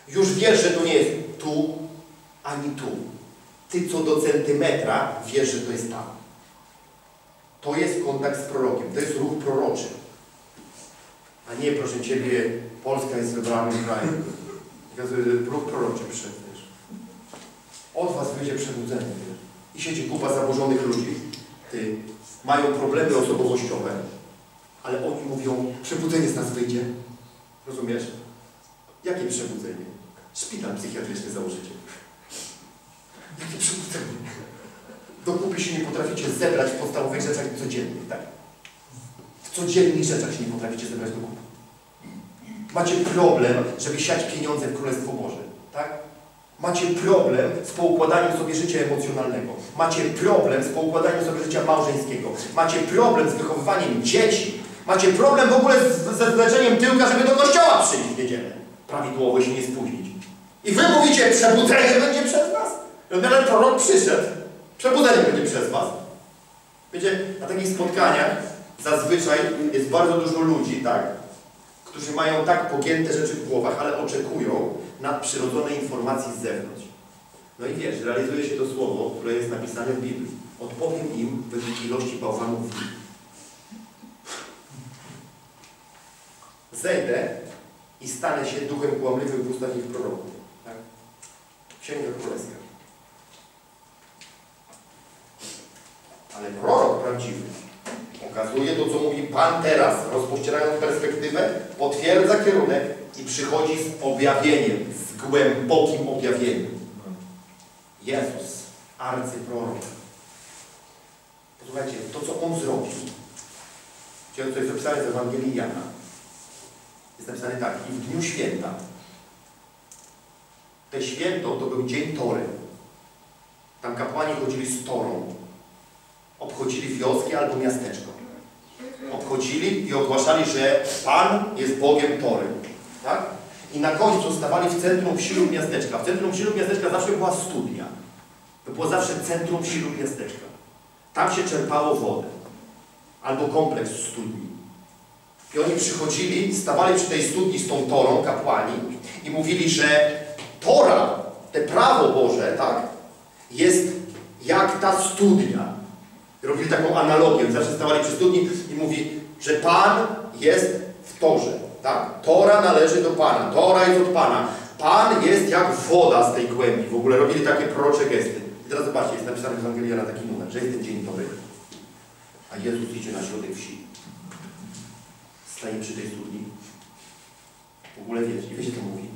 Już wiesz, że to nie jest tu, ani tu. Ty co do centymetra wiesz, że to jest tam. To jest kontakt z prorokiem. To jest ruch proroczy. A nie, proszę Ciebie, Polska jest wybranym krajem. Ruch proroczy przyszedł, wiesz. Od Was wyjdzie przebudzenie, wiesz. I siedzi kupa zaburzonych ludzi. Ty, mają problemy osobowościowe, ale oni mówią, przebudzenie z nas wyjdzie. Rozumiesz? Jakie przebudzenie? Szpital psychiatryczny założycie. Jakie przebudzenie? Do kupy się nie potraficie zebrać w podstawowych rzeczach codziennych, tak? W codziennych rzeczach się nie potraficie zebrać do kupy. Macie problem, żeby siać pieniądze w Królestwo Boże, tak? Macie problem z poukładaniem sobie życia emocjonalnego. Macie problem z poukładaniem sobie życia małżeńskiego. Macie problem z wychowywaniem dzieci. Macie problem w ogóle z, ze zleczeniem tyłka, żeby do kościoła przyjść w niedzielę. Prawidłowo się nie spóźnić. I wy mówicie, przebudzenie będzie przez was? Ale prorok przyszedł. Przebudzenie będzie przez was. Wiecie, na takich spotkaniach zazwyczaj jest bardzo dużo ludzi, tak? Którzy mają tak pogięte rzeczy w głowach, ale oczekują nadprzyrodzonej informacji z zewnątrz. No i wiesz, realizuje się to słowo, które jest napisane w Biblii. Odpowiem im według ilości bałwanów w nich. Zejdę i stanę się duchem kłamliwym w ustach ich proroków. Tak? Księga Królewska. Ale prorok prawdziwy pokazuje to, co mówi Pan teraz, rozpościerając perspektywę, potwierdza kierunek i przychodzi z objawieniem, z głębokim objawieniem. Jezus, arcyprorok. Posłuchajcie, to, co On zrobił, czyli to jest napisane w Ewangelii Jana, jest napisane tak, i w dniu święta. Te święto to był dzień Tory. Tam kapłani chodzili z Torą. Obchodzili wioski albo miasteczko. Obchodzili i ogłaszali, że Pan jest Bogiem Tory. Tak? I na końcu stawali w centrum wsi lub miasteczka. W centrum wsi lub miasteczka zawsze była studnia. To było zawsze centrum wsi lub miasteczka. Tam się czerpało wodę. Albo kompleks studni. I oni przychodzili, stawali przy tej studni z tą Torą, kapłani, i mówili, że Tora, te prawo Boże, tak, jest jak ta studnia. Robili taką analogię, zawsze stawali przy studni i mówi, że Pan jest w Torze, tak? Tora należy do Pana, Tora jest od Pana. Pan jest jak woda z tej głębi. W ogóle robili takie prorocze gesty. I teraz zobaczcie, jest napisane w Ewangelii Jana taki numer, że jest ten dzień Tory, a Jezus idzie na środek wsi. Staje przy tej studni. W ogóle wiecie, i wiecie co mówi?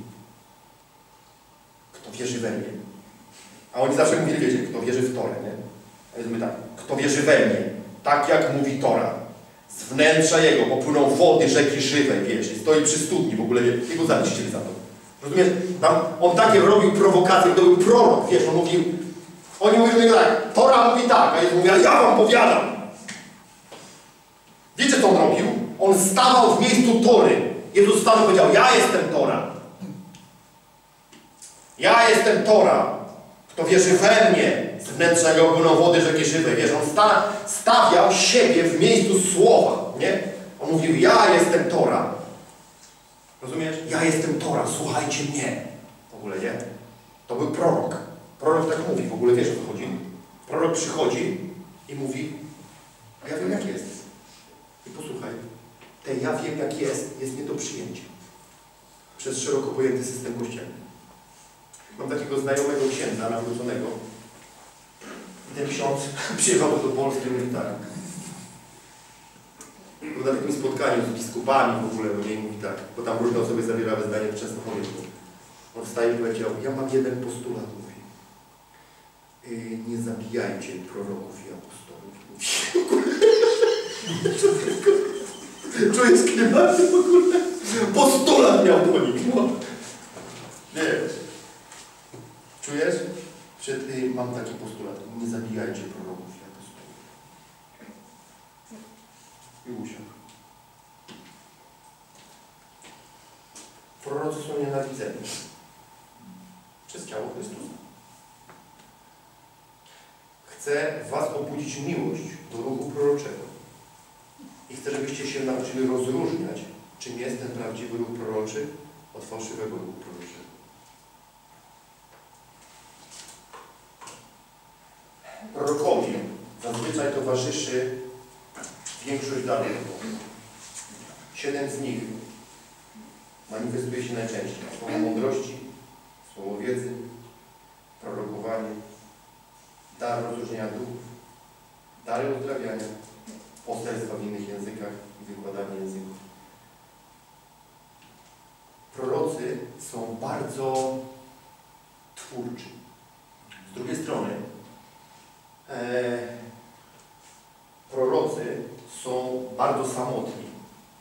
Kto wierzy we mnie? A oni zawsze mówili, wiecie, kto wierzy w Torę, nie? A więc my tak, kto wierzy we mnie, tak jak mówi Tora, z wnętrza jego popłyną wody rzeki żywej, wiesz, i stoi przy studni, w ogóle, wie, jego zaliczyli za to. Rozumiesz? Tam on takie robił prowokacje, to był prorok, wiesz, on mówił, oni mówili tak, Tora mówi tak, a Jezus mówi, a ja wam powiadam. Wiecie, co on robił? On stawał w miejscu Tory. Jezus stanął i powiedział, ja jestem Tora. Ja jestem Tora. Kto wierzy we mnie, z wnętrza jego płyną wody rzeki żywej. Wiesz, on sta stawiał siebie w miejscu słowa, nie? On mówił, ja jestem Tora. Rozumiesz? Ja jestem Tora, słuchajcie mnie. W ogóle, nie? To był prorok. Prorok tak mówi, w ogóle wiesz, o co chodzi? Prorok przychodzi i mówi, a ja wiem, jak jest. I posłuchaj, te ja wiem, jak jest, jest nie do przyjęcia przez szeroko pojęty system kościelny. Mam takiego znajomego księdza nawróconego i ten ksiądz przyjechał do Polski i mówi tak. Był na takim spotkaniu z biskupami w ogóle, no nie mówi tak, bo tam różne osoby zabierały zdanie w Częstochowie. On wstaje i powiedział, ja mam jeden postulat, mówi. Yy, nie zabijajcie proroków i apostołów. Czujesz klimaty w ogóle? Postulat miał do nich, no. Wiesz. Czujesz? Że ty, mam taki postulat. Nie zabijajcie proroków i apostołów. I usiadł. Prorocy są nienawidzeni przez ciało Chrystusa. Chcę w was obudzić miłość do ruchu proroczego. I chcę, żebyście się nauczyli rozróżniać, czym jest ten prawdziwy ruch proroczy od fałszywego ruchu proroczego. Zazwyczaj towarzyszy większość darów. Siedem z nich manifestuje się najczęściej. Słowo mądrości, słowo wiedzy, prorokowanie, dar rozróżnienia duchów, dary uzdrawiania, poselstwa w innych językach i wykładanie języków. Prorocy są bardzo twórczy. Z drugiej strony e, prorocy są bardzo samotni.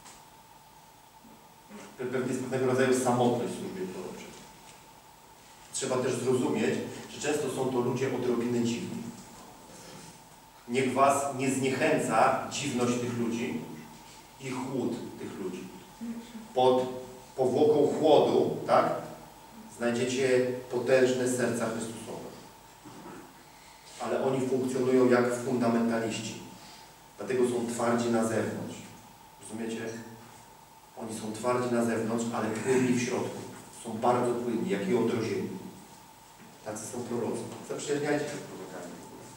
Pewnie jest pewnego rodzaju samotność w służbie proroczej. Trzeba też zrozumieć, że często są to ludzie odrobinę dziwni. Niech was nie zniechęca dziwność tych ludzi i chłód tych ludzi. Pod powłoką chłodu, tak, znajdziecie potężne serca Chrystusowe. Ale oni funkcjonują jak fundamentaliści. Dlatego są twardzi na zewnątrz. Rozumiecie? Oni są twardzi na zewnątrz, ale płynni w środku. Są bardzo płynni, jak jądro ziemi. Tacy są prorocy. Zaprzyjaźniajcie się z prorokami.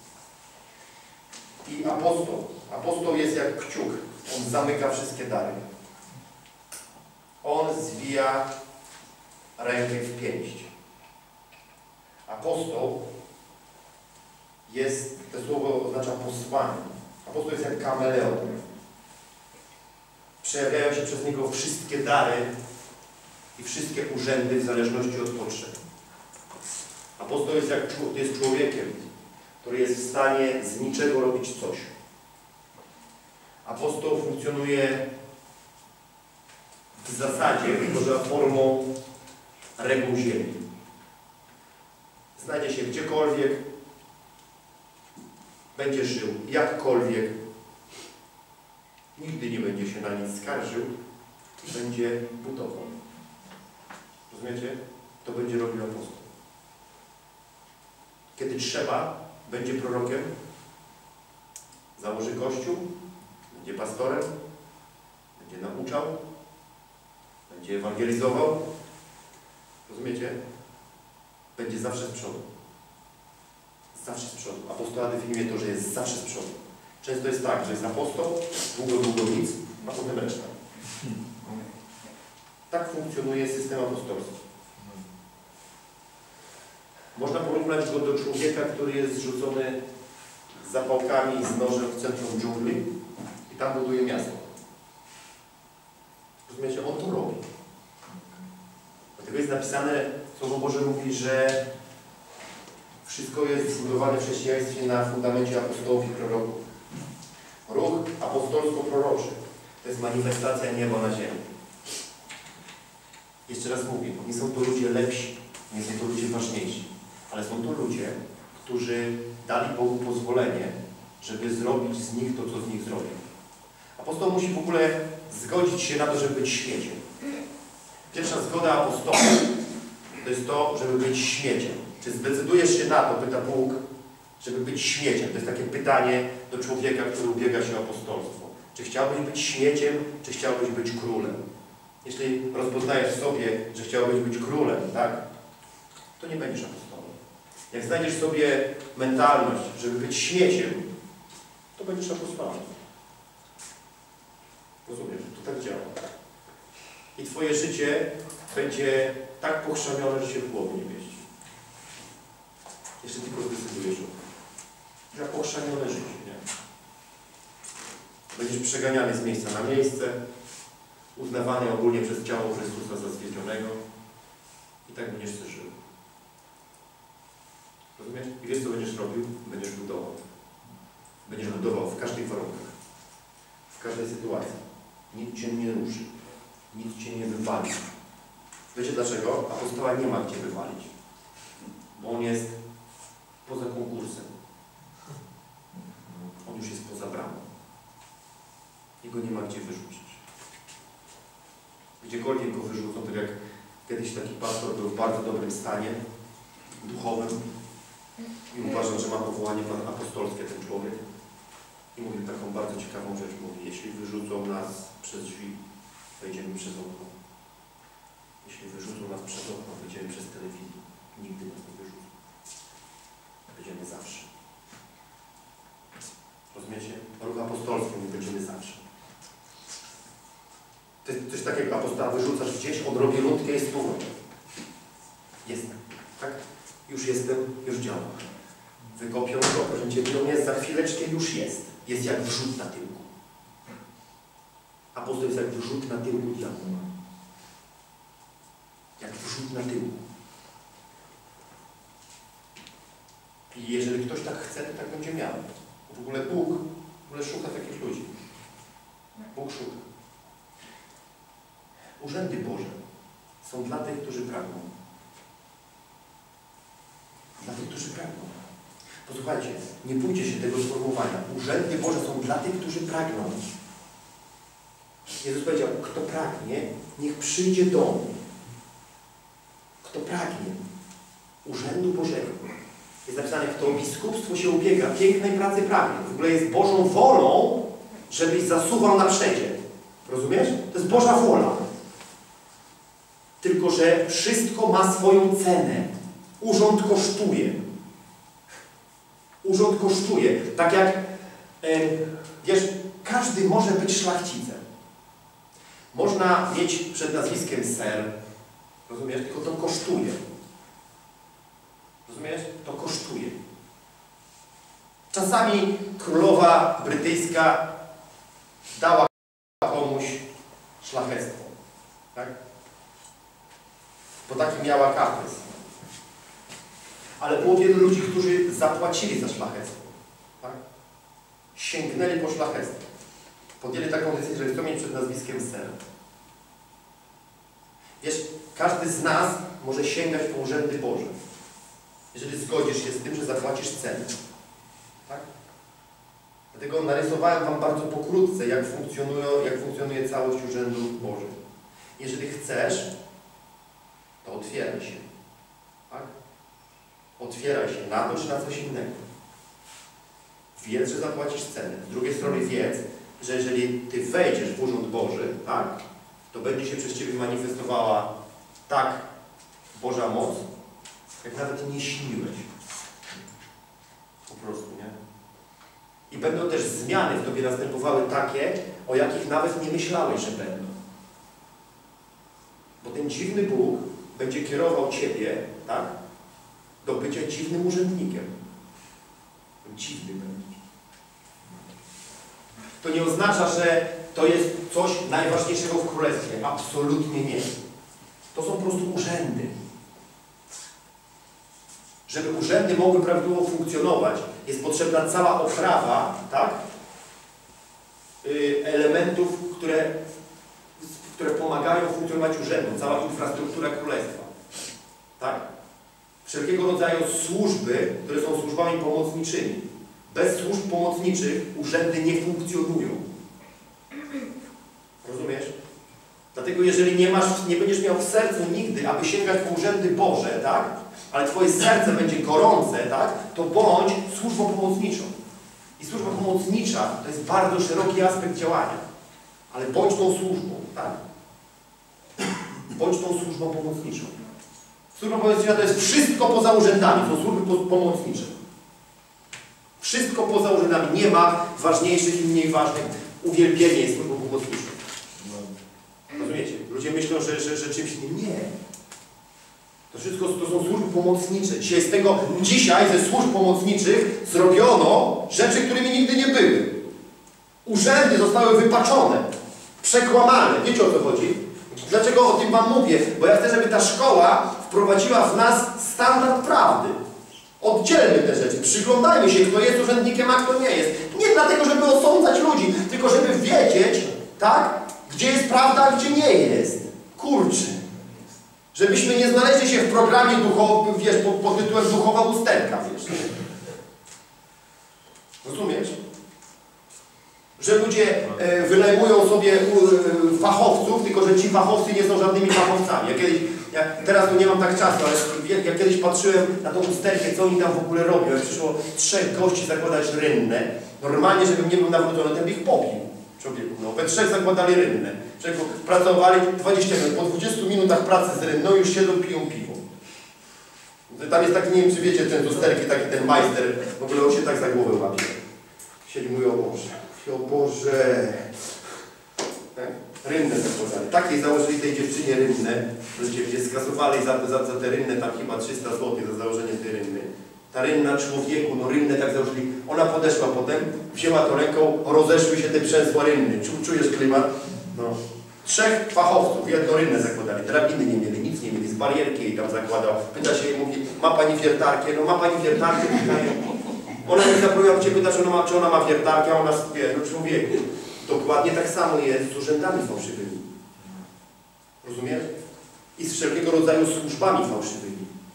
I apostoł. Apostoł jest jak kciuk. On zamyka wszystkie dary. On zwija rękę w pięść. Apostoł jest, to słowo oznacza posłanie. Apostoł jest jak kameleon. Przejawiają się przez niego wszystkie dary i wszystkie urzędy w zależności od potrzeb. Apostoł jest, jak, jest człowiekiem, który jest w stanie z niczego robić coś. Apostoł funkcjonuje w zasadzie poza formą reguł ziemi. Znajdzie się gdziekolwiek, będzie żył jakkolwiek, nigdy nie będzie się na nic skarżył i będzie budował. Rozumiecie? To będzie robił apostoł. Kiedy trzeba, będzie prorokiem, założy kościół, będzie pastorem, będzie nauczał, będzie ewangelizował. Rozumiecie? Będzie zawsze z przodu. Zawsze z przodu. Apostoła definiuje to, że jest zawsze z przodu. Często jest tak, że jest apostoł, długo, długo nic, a potem reszta. Tak funkcjonuje system apostolski. Można porównać go do człowieka, który jest zrzucony z zapałkami i z nożem w centrum dżungli i tam buduje miasto. Rozumiecie? On to robi. Dlatego jest napisane, Słowo Boże mówi, że wszystko jest zbudowane w chrześcijaństwie na fundamencie apostołów i proroków. Ruch apostolsko-proroczy to jest manifestacja nieba na ziemi. Jeszcze raz mówię, nie są to ludzie lepsi, nie są to ludzie ważniejsi, ale są to ludzie, którzy dali Bogu pozwolenie, żeby zrobić z nich to, co z nich zrobił. Apostoł musi w ogóle zgodzić się na to, żeby być śmieciem. Pierwsza zgoda apostoła to jest to, żeby być śmieciem. Czy zdecydujesz się na to, pyta Bóg, żeby być śmieciem? To jest takie pytanie do człowieka, który ubiega się o apostolstwo. Czy chciałbyś być śmieciem, czy chciałbyś być królem? Jeśli rozpoznajesz w sobie, że chciałbyś być królem, tak, to nie będziesz apostołem. Jak znajdziesz sobie mentalność, żeby być śmieciem, to będziesz apostołem. Rozumiesz? To tak działa. I twoje życie będzie tak pochrzamione, że się w głowie nie mieści. Jeśli tylko zdecydujesz o tym. Że pochrzamione życie, nie? Będziesz przeganiany z miejsca na miejsce, uznawany ogólnie przez ciało Chrystusa za zwiedzionego i tak będziesz też żył. Rozumiesz? I wiesz, co będziesz robił? Będziesz budował. Będziesz budował w każdych warunkach, w każdej sytuacji. Nic cię nie ruszy. Nic cię nie wywali. Wiecie dlaczego? Apostoła nie ma gdzie wywalić. Bo on jest poza konkursem. On już jest poza bramą. Jego nie ma gdzie wyrzucić. Gdziekolwiek go wyrzucą, tak jak kiedyś taki pastor był w bardzo dobrym stanie duchowym i uważał, że ma powołanie apostolskie ten człowiek. I mówił taką bardzo ciekawą rzecz. Mówi, jeśli wyrzucą nas przez drzwi, wejdziemy przez okno. Jeśli wyrzucą nas przez okno, wejdziemy przez telewizję. Nigdy nas nie wyrzucą. Będziemy zawsze. Coś takiego apostoła wyrzucasz gdzieś, on robi rundkę i jest z powrotem. Jestem. Tak? Już jestem, już działam. Wykopią go, proszę Cię, on jest za chwileczkę, już jest. Jest jak wrzut na tyłku. Apostoł jest jak wrzut na tyłku diabła. Jak wrzut na tyłku. I jeżeli ktoś tak chce, to tak będzie miał. W ogóle Bóg w ogóle szuka takich ludzi. Bóg szuka. Urzędy Boże są dla tych, którzy pragną. Dla tych, którzy pragną. Posłuchajcie, nie bójcie się tego sformułowania. Urzędy Boże są dla tych, którzy pragną. Jezus powiedział, kto pragnie, niech przyjdzie do mnie. Kto pragnie urzędu Bożego. Jest napisane, kto o biskupstwo się ubiega, pięknej pracy pragnie. W ogóle jest Bożą wolą, żebyś zasuwał na przedzie. Rozumiesz? To jest Boża wola. Tylko że wszystko ma swoją cenę. Urząd kosztuje. Urząd kosztuje. Tak jak, e, wiesz, każdy może być szlachcicem. Można mieć przed nazwiskiem Sir. Rozumiesz? Tylko to kosztuje. Rozumiesz? To kosztuje. Czasami królowa brytyjska dała komuś szlachectwo. Tak? Bo taki miała kaprys. Ale było wielu ludzi, którzy zapłacili za szlachectwo. Tak? Sięgnęli po szlachectwo. Podjęli taką decyzję, że chcą mieć przed nazwiskiem Sir. Wiesz, każdy z nas może sięgać po urzędy Boże. Jeżeli zgodzisz się z tym, że zapłacisz cenę. Tak? Dlatego narysowałem Wam bardzo pokrótce, jak, funkcjonują, jak funkcjonuje całość urzędów Bożych. Jeżeli chcesz, to otwieraj się. Tak? Otwieraj się na to, czy na coś innego. Wiedz, że zapłacisz cenę. Z drugiej strony wiedz, że jeżeli Ty wejdziesz w urząd Boży, tak, to będzie się przez Ciebie manifestowała tak Boża moc, jak nawet nie śniłeś. Po prostu, nie? I będą też zmiany w Tobie następowały takie, o jakich nawet nie myślałeś, że będą. Bo ten dziwny Bóg będzie kierował Ciebie, tak, do bycia dziwnym urzędnikiem. Dziwny będzie. To nie oznacza, że to jest coś najważniejszego w Królestwie. Absolutnie nie. To są po prostu urzędy. Żeby urzędy mogły prawidłowo funkcjonować, jest potrzebna cała oprawa, tak? Yy, elementów, które, które pomagają funkcjonować urzędom. Cała infrastruktura Królestwa. Tak? Wszelkiego rodzaju służby, które są służbami pomocniczymi. Bez służb pomocniczych urzędy nie funkcjonują. Rozumiesz? Dlatego jeżeli nie masz, nie będziesz miał w sercu nigdy, aby sięgać po urzędy Boże, tak? Ale Twoje serce będzie gorące, tak? To bądź służbą pomocniczą. I służba pomocnicza to jest bardzo szeroki aspekt działania. Ale bądź tą służbą, tak? Bądź tą służbą pomocniczą. Służba pomocnicza to jest wszystko poza urzędami, to są służby pomocnicze. Wszystko poza urzędami. Nie ma ważniejszych i mniej ważnych. Uwielbienie jest służbą pomocniczą. Rozumiecie? Ludzie myślą, że, że, że czymś nie. Nie. To wszystko to są służby pomocnicze. Dzisiaj z tego, dzisiaj ze służb pomocniczych zrobiono rzeczy, którymi nigdy nie były. Urzędy zostały wypaczone. Przekłamane. Wiecie, o co chodzi? Dlaczego o tym Wam mówię? Bo ja chcę, żeby ta szkoła wprowadziła w nas standard prawdy. Oddzielmy te rzeczy. Przyglądajmy się, kto jest urzędnikiem, a kto nie jest. Nie dlatego, żeby osądzać ludzi, tylko żeby wiedzieć, tak? Gdzie jest prawda, a gdzie nie jest. Kurczę. Żebyśmy nie znaleźli się w programie duchowym, wiesz, pod, pod tytułem duchowa usterka, wiesz. Rozumiesz? Że ludzie e, wynajmują sobie e, fachowców, tylko że ci fachowcy nie są żadnymi fachowcami. Ja kiedyś, ja, teraz tu nie mam tak czasu, ale ja, ja kiedyś patrzyłem na tą usterkę, co oni tam w ogóle robią. Jak przyszło trzech gości zakładać rynnę, normalnie, żebym nie był nawrócony, ten by ich popił. Człowieku, no, we trzech zakładali rynnę. Człowieku, pracowali dwadzieścia minut, po dwudziestu minutach pracy z rynną już siedzą, piją piwo. Tam jest taki, nie wiem czy wiecie, ten usterki, taki ten majster, w ogóle on się tak za głowę łapie. Siedzi, mówi, o Boże, o Boże. Tak? Rynnę zakładali. Takiej założyli tej dziewczynie rynnę, że skasowali za, za, za te rynne tam chyba trzysta złotych za założenie tej rynny. Ta rynna człowieku, no rynnę tak założyli. Ona podeszła potem, wzięła to ręką, rozeszły się te przęsła rynny. Czujesz klimat? No. Trzech fachowców, jedną rynnę zakładali, drabiny nie mieli, nic nie mieli, z barierki jej tam zakładał. Pyta się jej, mówi, ma pani wiertarkę? No ma pani wiertarkę? Ona nie zapróbował cię pytać, czy ona ma, czy ona ma wiertarkę, a ona wie, no człowieku. Dokładnie tak samo jest z urzędami fałszywymi. Rozumiesz? I z wszelkiego rodzaju służbami fałszywymi.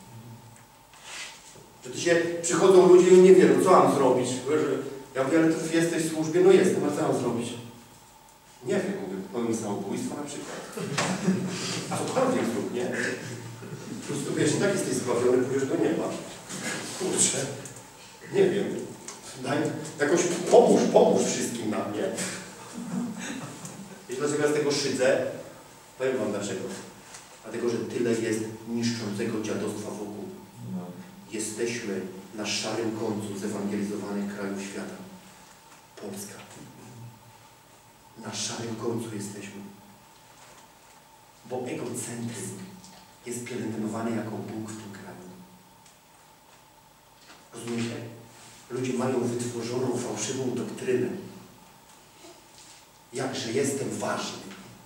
Że ty się, przychodzą ludzie i nie wiedzą, co mam zrobić. Ja mówię, ale ty jesteś w służbie? No jestem, a co mam zrobić? Nie wiem, mówię, popełnić samobójstwo na przykład. Cokolwiek zrób, nie? Po prostu wiesz, i tak jesteś zbawiony, powiesz do nieba. Kurczę, nie wiem. Daj, jakoś pomóż, pomóż wszystkim nam, nie? Wiesz, dlaczego ja z tego szydzę? Powiem wam dlaczego. Dlatego, że tyle jest niszczącego dziadostwa wokół. Jesteśmy na szarym końcu zewangelizowanych krajów świata. Polska. Na szarym końcu jesteśmy. Bo egocentryzm jest pielęgnowany jako Bóg w tym kraju. Rozumiecie? Ludzie mają wytworzoną fałszywą doktrynę. Jakże jestem ważny.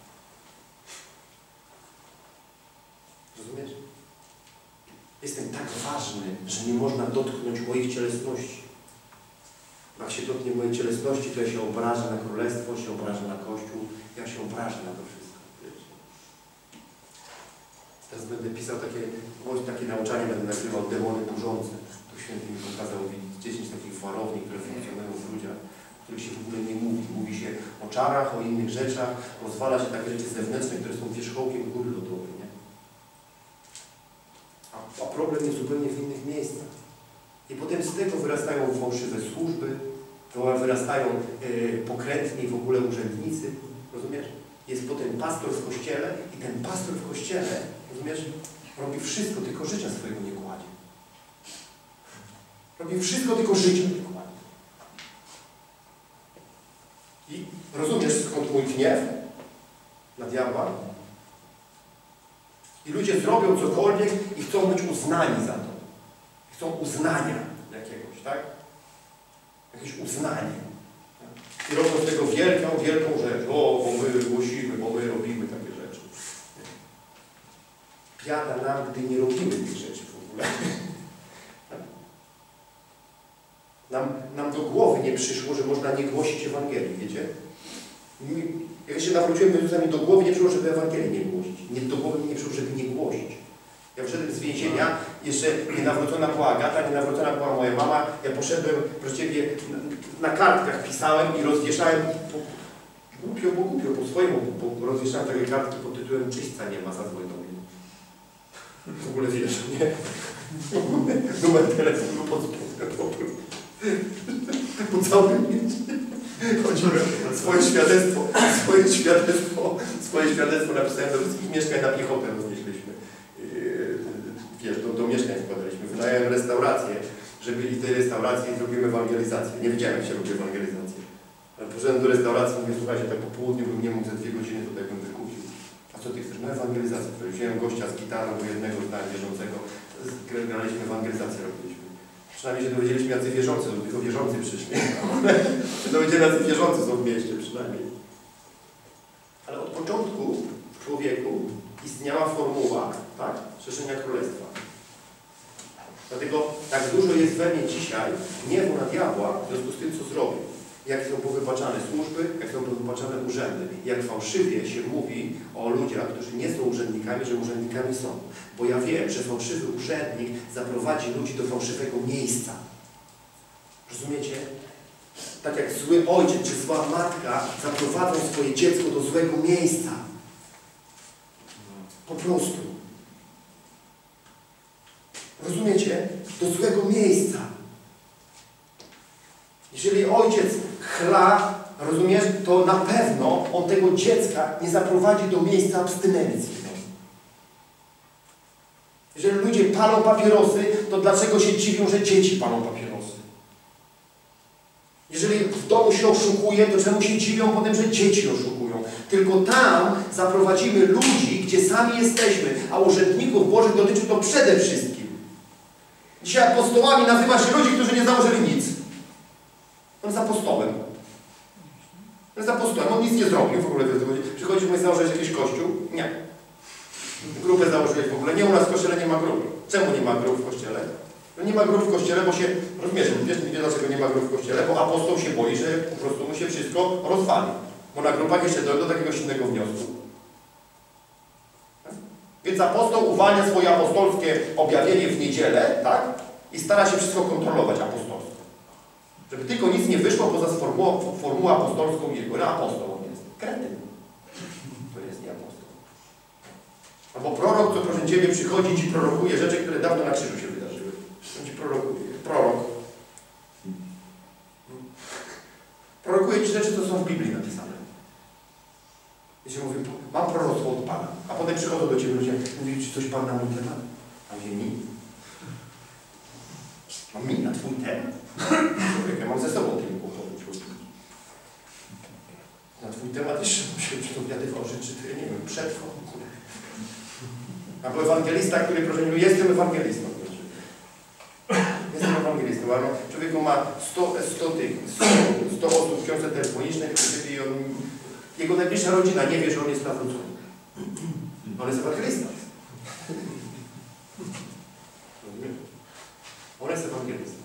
Rozumiesz? Jestem tak ważny, że nie można dotknąć moich cielesności. Jak się dotknie mojej cielesności, to ja się obrażę na królestwo, się obrażę na Kościół, ja się obrażę na to wszystko. Wiecie? Teraz będę pisał takie, takie nauczanie, będę nagrywał demony burzące. Tu święty mi pokazał dziesięć takich warowni, które funkcjonują w ludziach, o których się w ogóle nie mówi. Mówi się o czarach, o innych rzeczach, rozwala się takie rzeczy zewnętrzne, które są wierzchołkiem góry lodowej. Nie? A, a problem jest zupełnie w innych miejscach. I potem z tego wyrastają fałszywe służby, wyrastają yy, pokrętni w ogóle urzędnicy, rozumiesz? Jest potem pastor w kościele i ten pastor w kościele, rozumiesz, robi wszystko, tylko życia swojego nie kładzie. Robi wszystko, tylko życia nie kładzie. I rozumiesz, skąd mój gniew na diabła? I ludzie zrobią cokolwiek i chcą być uznani za to. Chcą uznania jakiegoś, tak? Jakieś uznanie. I robią z tego wielką, wielką rzecz. O, bo my głosimy, bo my robimy takie rzeczy. Biada nam, gdy nie robimy tych rzeczy w ogóle. Nam, nam do głowy nie przyszło, że można nie głosić Ewangelii, wiecie? Jak się nawróciłem, to mi do głowy nie przyszło, żeby Ewangelii nie głosić. Nie, do głowy mi nie przyszło, żeby nie głosić. Ja wszedłem z więzienia, jeszcze nienawrócona była Agata, nienawrócona była moja mama. Ja poszedłem, proszę Ciebie, na, na kartkach pisałem i rozwieszałem po, głupio, bo głupio, po swojemu, bo rozwieszałem takie kartki pod tytułem Czyśćca nie ma, zadzwoń do mnie. W ogóle wiesz, nie? Numer telefonu pod spodem. Po całym mieście. Chodzi o swoje świadectwo, swoje świadectwo, swoje świadectwo napisałem do wszystkich mieszkań, na piechotę roznieśliśmy. Wiesz, do, do mieszkań wkładaliśmy. Wynająłem restaurację, żeby i tej restauracji zrobimy ewangelizację. Nie wiedziałem, jak się robi ewangelizację. Ale poszedłem do restauracji i mówię, słuchajcie, tak po południu bym nie mógł za dwie godziny tutaj bym wykupił. A co ty chcesz? No ewangelizację. Wziąłem gościa z gitarą do jednego zdania wierzącego. Graliśmy ewangelizację, robiliśmy. Przynajmniej się dowiedzieliśmy, jacy wierzący, bo tylko wierzący przyszli. się dowiedzieli, jacy wierzący są w mieście, przynajmniej. Ale od początku w człowieku istniała formuła, tak, szerzenia królestwa. Dlatego tak dużo jest we mnie dzisiaj gniewu na diabła w związku z tym, co zrobił. Jak są powybaczane służby, jak są powybaczane urzędy. Jak fałszywie się mówi o ludziach, którzy nie są urzędnikami, że urzędnikami są. Bo ja wiem, że fałszywy urzędnik zaprowadzi ludzi do fałszywego miejsca. Rozumiecie? Tak jak zły ojciec czy zła matka zaprowadzą swoje dziecko do złego miejsca. Po prostu. Rozumiecie? Do złego miejsca. Jeżeli ojciec chla, rozumiesz, to na pewno on tego dziecka nie zaprowadzi do miejsca abstynencji. Jeżeli ludzie palą papierosy, to dlaczego się dziwią, że dzieci palą papierosy? Jeżeli w domu się oszukuje, to czemu się dziwią potem, że dzieci oszukują? Tylko tam zaprowadzimy ludzi, gdzie sami jesteśmy, a urzędników Bożych dotyczy to przede wszystkim. Dzisiaj apostołami nazywa się ludzi, którzy nie założyli nic. On jest apostołem. On jest apostołem. On nic nie zrobił w ogóle. Przychodzisz, mówisz, założyłeś jakiś kościół? Nie. Grupę założyłeś w ogóle. Nie, u nas w kościele nie ma grup. Czemu nie ma grup w kościele? No nie ma grup w kościele, bo się, rozumiesz, wiesz, nie dlaczego nie ma grup w kościele, bo apostoł się boi, że po prostu mu się wszystko rozwali. Bo na grupach jeszcze dojdzie do takiego innego wniosku. Tak? Więc apostoł uwalnia swoje apostolskie objawienie w niedzielę, tak? I stara się wszystko kontrolować apostolsko. Żeby tylko nic nie wyszło poza formułą, formułą apostolską jego. No apostoł on jest. Kretyn. To jest nie apostoł. Albo prorok, co proszę Ciebie przychodzi i Ci prorokuje rzeczy, które dawno na krzyżu się wydarzyły. On Ci prorokuje. Prorok. Prorokuje Ci rzeczy, co są w Biblii napisane. I się mówi, mam proroctwo od Pana. A potem przychodzą do Ciebie ludzie, mówi, czy coś Pan na mój temat? A mówię, mi? Mam mi na Twój temat? Człowiek, ja mam ze sobą tylko powiedzieć. Na Twój temat jeszcze muszę dowiadywał rzeczy, które nie wiem, przetrwał. Albo ewangelista, który proszę mnie, jestem ewangelistą. Jestem ewangelistą, ale człowieku ma sto, sto, tych, sto, sto osób w książce telefonicznej i on, jego najbliższa rodzina nie wie, że on jest nawrócony. On jest ewangelistą. On jest ewangelistą.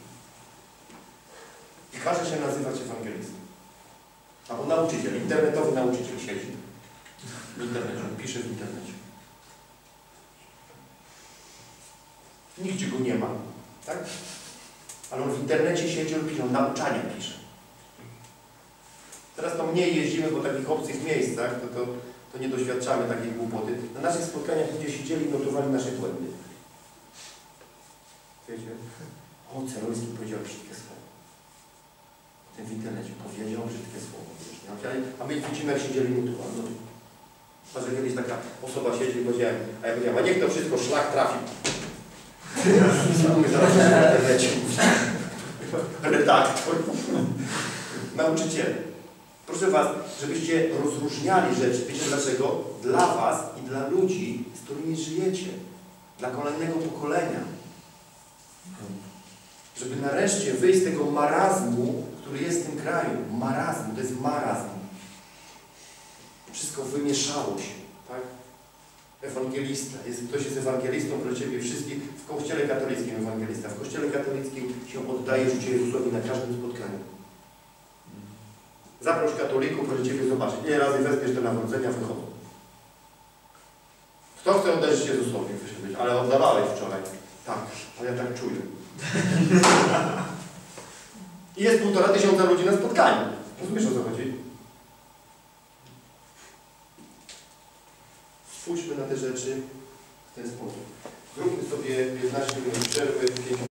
I każe się nazywać ewangelistą. Albo nauczyciel, internetowy nauczyciel siedzi w internecie, pisze w internecie. Nigdzie go nie ma, tak? Ale on w internecie siedzi, on pisze, on nauczania pisze. Teraz to mniej jeździmy po takich obcych miejscach, to, to, to nie doświadczamy takiej głupoty. Na naszych spotkaniach ludzie siedzieli i notowali nasze błędy. Wiecie? O, Ceroński powiedział brzydkie słowo. Ten w internecie powiedział brzydkie słowo. A my widzimy, jak siedzieli i notowali. No. Może kiedyś taka osoba siedzi i powiedziałem, a ja powiedziałem, a niech to wszystko szlak trafi. My zaraz w internecie. Redaktor. Nauczyciele. Proszę Was, żebyście rozróżniali rzeczy. Wiecie dlaczego? Dla Was i dla ludzi, z którymi żyjecie. Dla kolejnego pokolenia. Żeby nareszcie wyjść z tego marazmu, który jest w tym kraju. Marazmu, to jest marazm. Wszystko wymieszało się. Tak? Ewangelista. Jest, ktoś jest ewangelistą, proszę Ciebie wszystkich. W kościele katolickim ewangelista. W kościele katolickim się oddaje życie Jezusowi na każdym spotkaniu. Zaproś katolików, proszę Ciebie zobaczyć, ile razy wezmiesz te nawrócenia, wychodzą. Kto chce oddać życie Jezusowi? Ale oddawałeś wczoraj. Tak, ale ja tak czuję. I jest półtora tysiąca ludzi na spotkaniu. Rozumiesz, o co chodzi? Spójrzmy na te rzeczy w ten sposób. Zróbmy sobie piętnaście minut przerwy.